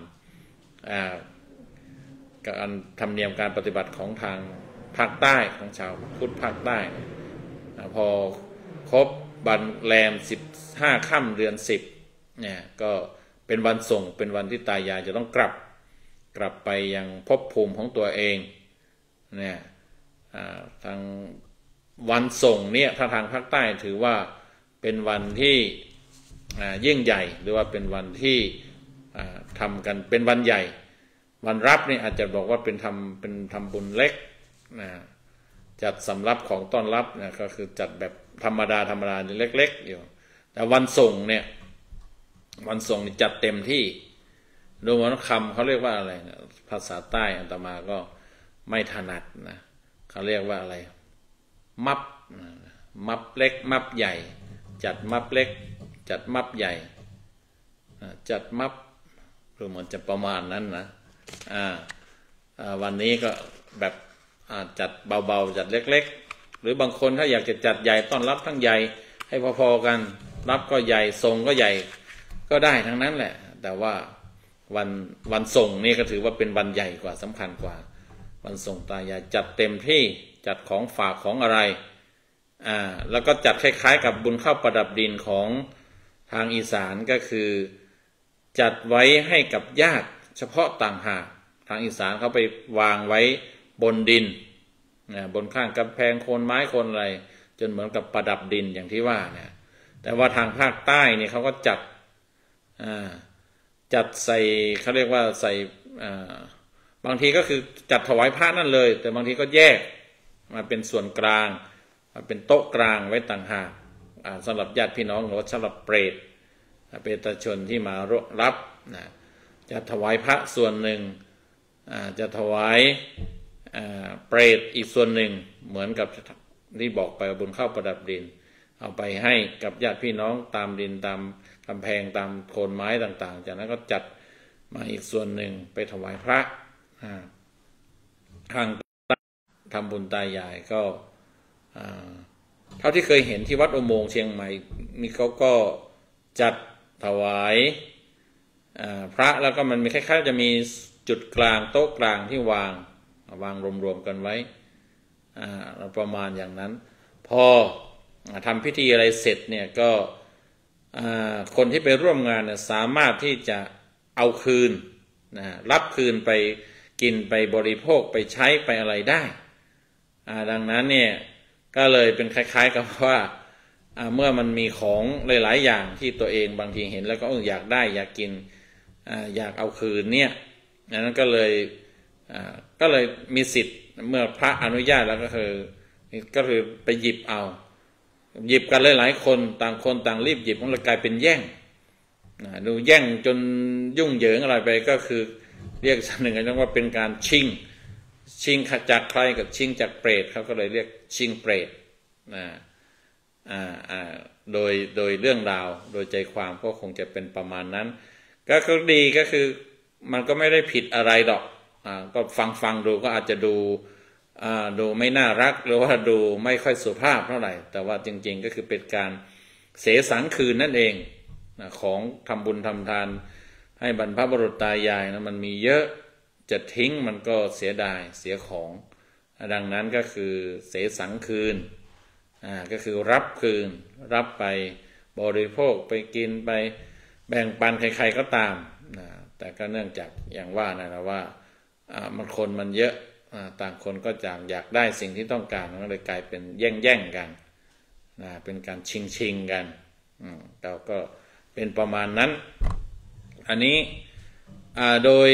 การธรรมเนียมการปฏิบัติของทางภาคใต้ของชาวพุทธภาคใต้พอครบวันแรมสิบห้าค่ำเดือนสิบเนี่ยก็เป็นวันส่งเป็นวันที่ตายายจะต้องกลับกลับไปยังภพภูมิของตัวเองเนี่ยทางวันส่งเนี่ยถ้าทางภาคใต้ถือว่าเป็นวันที่ยิ่งใหญ่หรือว่าเป็นวันที่ทำกันเป็นวันใหญ่วันรับนี่อาจจะบอกว่าเป็นทำเป็นทำบุญเล็กนะจัดสำรับของต้อนรับนะก็คือจัดแบบธรรมดาธรรมดาเล็กๆอยู่แต่วันส่งเนี่ยวันส่งนี่จัดเต็มที่ดูเหมือนคำเขาเรียกว่าอะไรนะภาษาใต้อาตมาก็ไม่ถนัดนะเขาเรียกว่าอะไรมับมับเล็กมับใหญ่จัดมับเล็กจัดมับใหญ่จัดมับหรือเหมือนจะประมาณนั้นนะวันนี้ก็แบบจัดเบาๆจัดเล็กๆหรือบางคนถ้าอยากจะจัดใหญ่ต้อนรับทั้งใหญ่ให้พอๆกันรับก็ใหญ่ส่งก็ใหญ่ก็ได้ทั้งนั้นแหละแต่ว่าวันวันส่งนี่ก็ถือว่าเป็นวันใหญ่กว่าสำคัญกว่าวันส่งตายายจัดเต็มที่จัดของฝากของอะไรอ่าแล้วก็จัดคล้ายๆกับบุญข้าวประดับดินของทางอีสานก็คือจัดไว้ให้กับญาติเฉพาะต่างหากทางอีสานเขาไปวางไว้บนดินนะบนข้างกำแพงโคนไม้โคนอะไรจนเหมือนกับประดับดินอย่างที่ว่าเนี่ยแต่ว่าทางภาคใต้เนี่ยเขาก็จัดอ่าจัดใส่เขาเรียกว่าใส่อ่าบางทีก็คือจัดถวายพระนั่นเลยแต่บางทีก็แยกมาเป็นส่วนกลางมาเป็นโต๊ะกลางไว้ต่างหากสำหรับญาติพี่น้องหรือสำหรับเปรตเปรตชนที่มารับนะจะถวายพระส่วนหนึ่งจะถวายเปรตอีกส่วนหนึ่งเหมือนกับที่บอกไปบุญข้าวประดับดินเอาไปให้กับญาติพี่น้องตามดินตามกำแพงตามโคนไม้ต่างๆจากนั้นก็จัดมาอีกส่วนหนึ่งไปถวายพระทางทำบุญตายายก็เท่าที่เคยเห็นที่วัดอุโมงค์เชียงใหม่มีเขาก็จัดถวายพระแล้วก็มันมีคล้ายๆจะมีจุดกลางโต๊ะกลางที่วางวางรวมๆกันไว้ประมาณอย่างนั้นพอทำพิธีอะไรเสร็จเนี่ยก็คนที่ไปร่วมงานเนี่ยสามารถที่จะเอาคืนนะรับคืนไปกินไปบริโภคไปใช้ไปอะไรได้ดังนั้นเนี่ยก็เลยเป็นคล้ายๆกับว่าเมื่อมันมีของหลายๆอย่างที่ตัวเองบางทีเห็นแล้วก็อยากได้อยากกินอยากเอาคืนเนี่ยนั้นก็เลยก็เลยมีสิทธิ์เมื่อพระอนุญาตแล้วก็คือก็คือไปหยิบเอาหยิบกันหลายๆคนต่างคนต่างรีบหยิบมันเลยกลายเป็นแย่งดูแย่งจนยุ่งเหยิงอะไรไปก็คือเรียกสันหนึ่งกันว่าเป็นการชิงชิงจากใครกับชิงจากเปรตเขาก็เลยเรียกชิงเปรตนะอ่าอ่าโดยโดยเรื่องราวโดยใจความก็คงจะเป็นประมาณนั้นก็คือดีก็คือมันก็ไม่ได้ผิดอะไรดอกอ่าก็ฟังฟังดูก็อาจจะดูอ่าดูไม่น่ารักหรือว่าดูไม่ค่อยสุภาพเท่าไหร่แต่ว่าจริงๆก็คือเป็นการเสสังคืนนั่นเองนะของทำบุญทำทานให้บรรพบุรุษตายายนะมันมีเยอะจะทิ้งมันก็เสียดายเสียของดังนั้นก็คือเสสังคืนอ่าก็คือรับคืนรับไปบริโภคไปกินไปแบ่งปันใครๆก็ตามนะแต่ก็เนื่องจากอย่างว่านะนะว่าอ่ามันคนมันเยอะอ่าต่างคนก็จางอยากได้สิ่งที่ต้องการมันก็เลยกลายเป็นแย่งๆกันนะเป็นการชิงๆกันอืมแต่ก็เป็นประมาณนั้นอันนี้อ่าโดย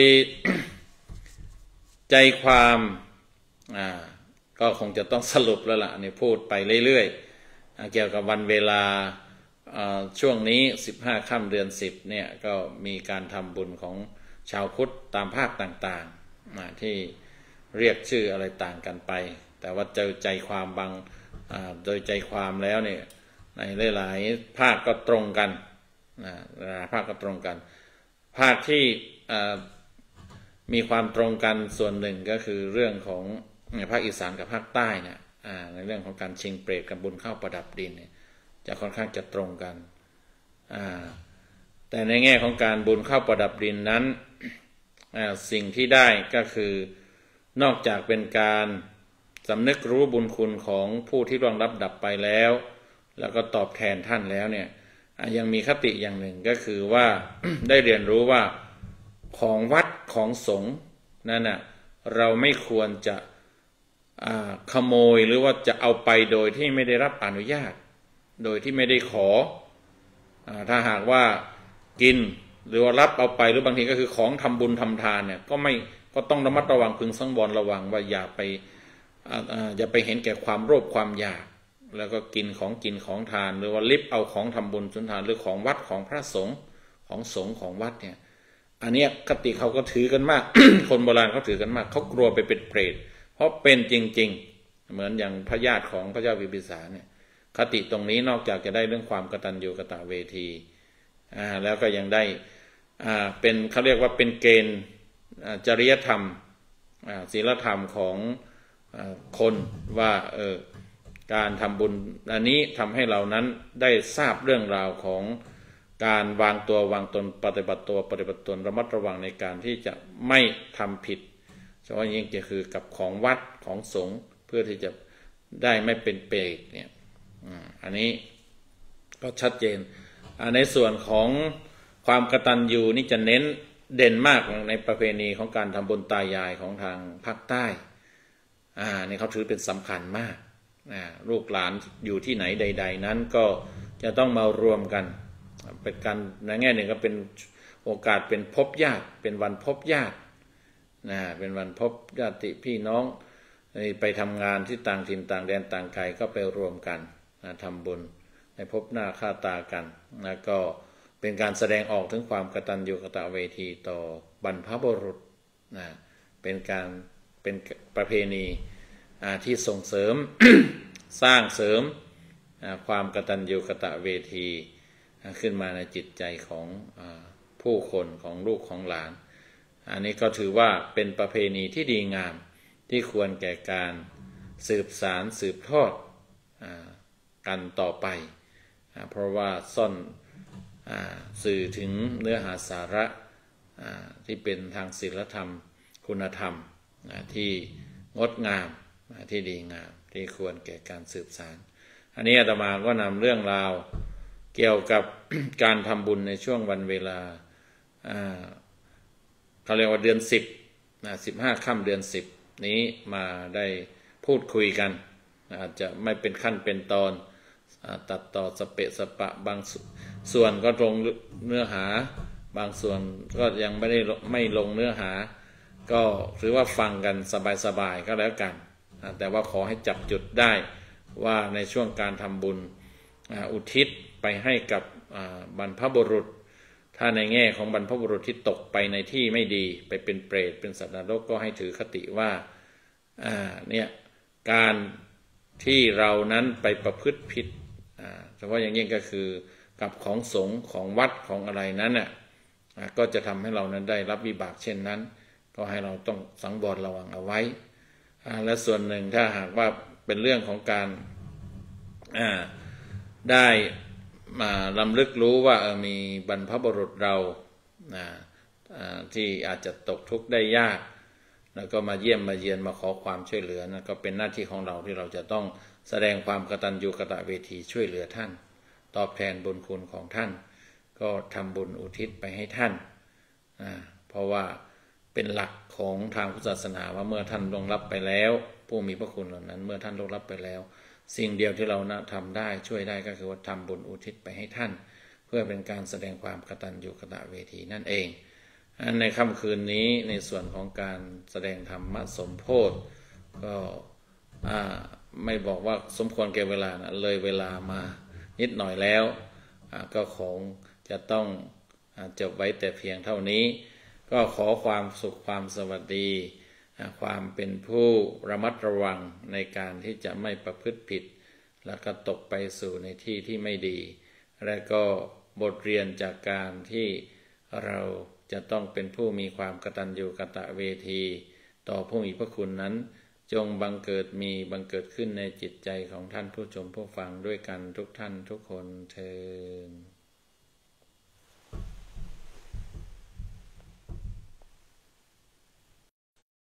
ใจความอ่าก็คงจะต้องสรุปแล้วล่ะนี่พูดไปเรื่อยๆเกี่ยวกับวันเวลาช่วงนี้สิบห้าค่ำเดือนสิบเนี่ยก็มีการทำบุญของชาวพุทธตามภาคต่างๆที่เรียกชื่ออะไรต่างกันไปแต่ว่าเจอใจความบางโดยใจความแล้วเนี่ยในหลายๆภาคก็ตรงกันหลายภาคก็ตรงกันภาคที่มีความตรงกันส่วนหนึ่งก็คือเรื่องของภาคอีสานกับภาคใต้เนี่ยในเรื่องของการชิงเปรตกับบุญข้าวประดับดินเนี่ยจะค่อนข้างจะตรงกันแต่ในแง่ของการบุญข้าวประดับดินนั้นสิ่งที่ได้ก็คือนอกจากเป็นการสำนึกรู้บุญคุณของผู้ที่ล่วงลับดับไปแล้วแล้วก็ตอบแทนท่านแล้วเนี่ยยังมีคติอย่างหนึ่งก็คือว่า ได้เรียนรู้ว่าของวัดของสงฆ์นั่นน่ะเราไม่ควรจะขโมยหรือว่าจะเอาไปโดยที่ไม่ได้รับอนุญาตโดยที่ไม่ได้ขอถ้าหากว่ากินหรือว่ารับเอาไปหรือบางทีก็คือของทำบุญทำทานเนี่ยก็ไม่ก็ต้องระมัดระวังพึงสังวรระวังว่าอย่าไปอย่าไปเห็นแก่ความโลภความอยากแล้วก็กินของกินของทานหรือว่าลิบเอาของทำบุญสุนทานหรือของวัดของพระสงฆ์ของสงฆ์ของวัดเนี่ยอันนี้คติเขาก็ถือกันมาก คนโบราณเขาถือกันมากเขากลัวไปเป็นเปรตเพราะเป็นจริงๆเหมือนอย่างพระญาติของพระเจ้าวิมพิสารเนี่ยคติตรงนี้นอกจากจะได้เรื่องความกตัญญูกตเวทีอ่าแล้วก็ยังได้อ่าเป็นเขาเรียกว่าเป็นเกณฑ์จริยธรรมอ่าศีลธรรมของอ่าคนว่าเออการทำบุญอันนี้ทำให้เรานั้นได้ทราบเรื่องราวของการวางตัววางตนปฏิบัติตัวปฏิบัติตนระมัดระวังในการที่จะไม่ทำผิดเฉพาะยิ่งก็คือกับของวัดของสงฆ์เพื่อที่จะได้ไม่เป็นเปรตเนี่ยอันนี้ก็ชัดเจนในส่วนของความกตัญญูนี่จะเน้นเด่นมากในประเพณีของการทำบุญตายายของทางภาคใต้อ่านี่เขาถือเป็นสำคัญมากอ่าลูกหลานอยู่ที่ไหนใดๆนั้นก็จะต้องมารวมกันเป็นการในแง่หนึ่งก็เป็นโอกาสเป็นพบญาติเป็นวันพบญาตินะเป็นวันพบญาติพี่น้องไปทำงานที่ต่างถิ่นต่างแดนต่างไกลก็ไปรวมกันนะทำบุญในพบหน้าค่าตากันแล้วก็เป็นการแสดงออกถึงความกตัญญูกตเวทีต่อบรรพบุรุษนะเป็นการเป็นประเพณีที่ส่งเสริม สร้างเสริมความกตัญญูกตเวทีขึ้นมาในจิตใจของผู้คนของลูกของหลานอันนี้ก็ถือว่าเป็นประเพณีที่ดีงามที่ควรแก่การสืบสารสืบทอดกันต่อไปเพราะว่าซ่อนสื่อถึงเนื้อหาสาระที่เป็นทางศีลธรรมคุณธรรมที่งดงามที่ดีงามที่ควรแก่การสืบสานอันนี้อาตมาก็นำเรื่องราวเกี่ยวกับ การทำบุญในช่วงวันเวลาเขาเรียกว่าเดือนสิบสิบห้าค่ำเดือนสิบนี้มาได้พูดคุยกันอาจจะไม่เป็นขั้นเป็นตอนตัดต่อสเปะสปะบางส่วนก็ตรงเนื้อหาบางส่วนก็ยังไม่ได้ไม่ลงเนื้อหาก็ถือว่าฟังกันสบายๆก็แล้วกันแต่ว่าขอให้จับจุดได้ว่าในช่วงการทำบุญอุทิศไปให้กับบรรพบุรุษถ้าในแง่ของบรรพบุรุษที่ตกไปในที่ไม่ดีไปเป็นเปรตเป็นสัตว์นรกก็ให้ถือคติว่าเนี่ยการที่เรานั้นไปประพฤติผิดเฉพาะอย่างยิ่งก็คือกับของสงฆ์ของวัดของอะไรนั้นน่ะก็จะทำให้เรานั้นได้รับวิบากเช่นนั้นก็ให้เราต้องสังวรระวังเอาไว้และส่วนหนึ่งถ้าหากว่าเป็นเรื่องของการได้มาลำลึกรู้ว่ามีบรรพบุรุษเราที่อาจจะตกทุกข์ได้ยากแล้วก็มาเยี่ยมมาเยียนมาขอความช่วยเหลือนะก็เป็นหน้าที่ของเราที่เราจะต้องแสดงความกตัญญูกตเวทีช่วยเหลือท่านตอบแทนบุญคุณของท่านก็ทำบุญอุทิศไปให้ท่านเพราะว่าเป็นหลักของทางพุทธศาสนาว่าเมื่อท่านล่วงลับไปแล้วผู้มีพระคุณเหล่านั้นเมื่อท่านล่วงลับไปแล้วสิ่งเดียวที่เราทำได้ช่วยได้ก็คือว่าทำบุญอุทิศไปให้ท่านเพื่อเป็นการแสดงความกตัญญูกตเวทีนั่นเองในค่ำคืนนี้ในส่วนของการแสดงธรรมสมโภชก็ไม่บอกว่าสมควรแก่เวลานะเลยเวลามานิดหน่อยแล้วก็คงจะต้องจบไว้แต่เพียงเท่านี้ก็ขอความสุขความสวัสดีความเป็นผู้ระมัดระวังในการที่จะไม่ประพฤติผิดแล้วก็ตกไปสู่ในที่ที่ไม่ดีและก็บทเรียนจากการที่เราจะต้องเป็นผู้มีความกตัญญูกตเวทีต่อผู้มีพระคุณนั้นจงบังเกิดมีบังเกิดขึ้นในจิตใจของท่านผู้ชมผู้ฟังด้วยกันทุกท่านทุกคนเทอญ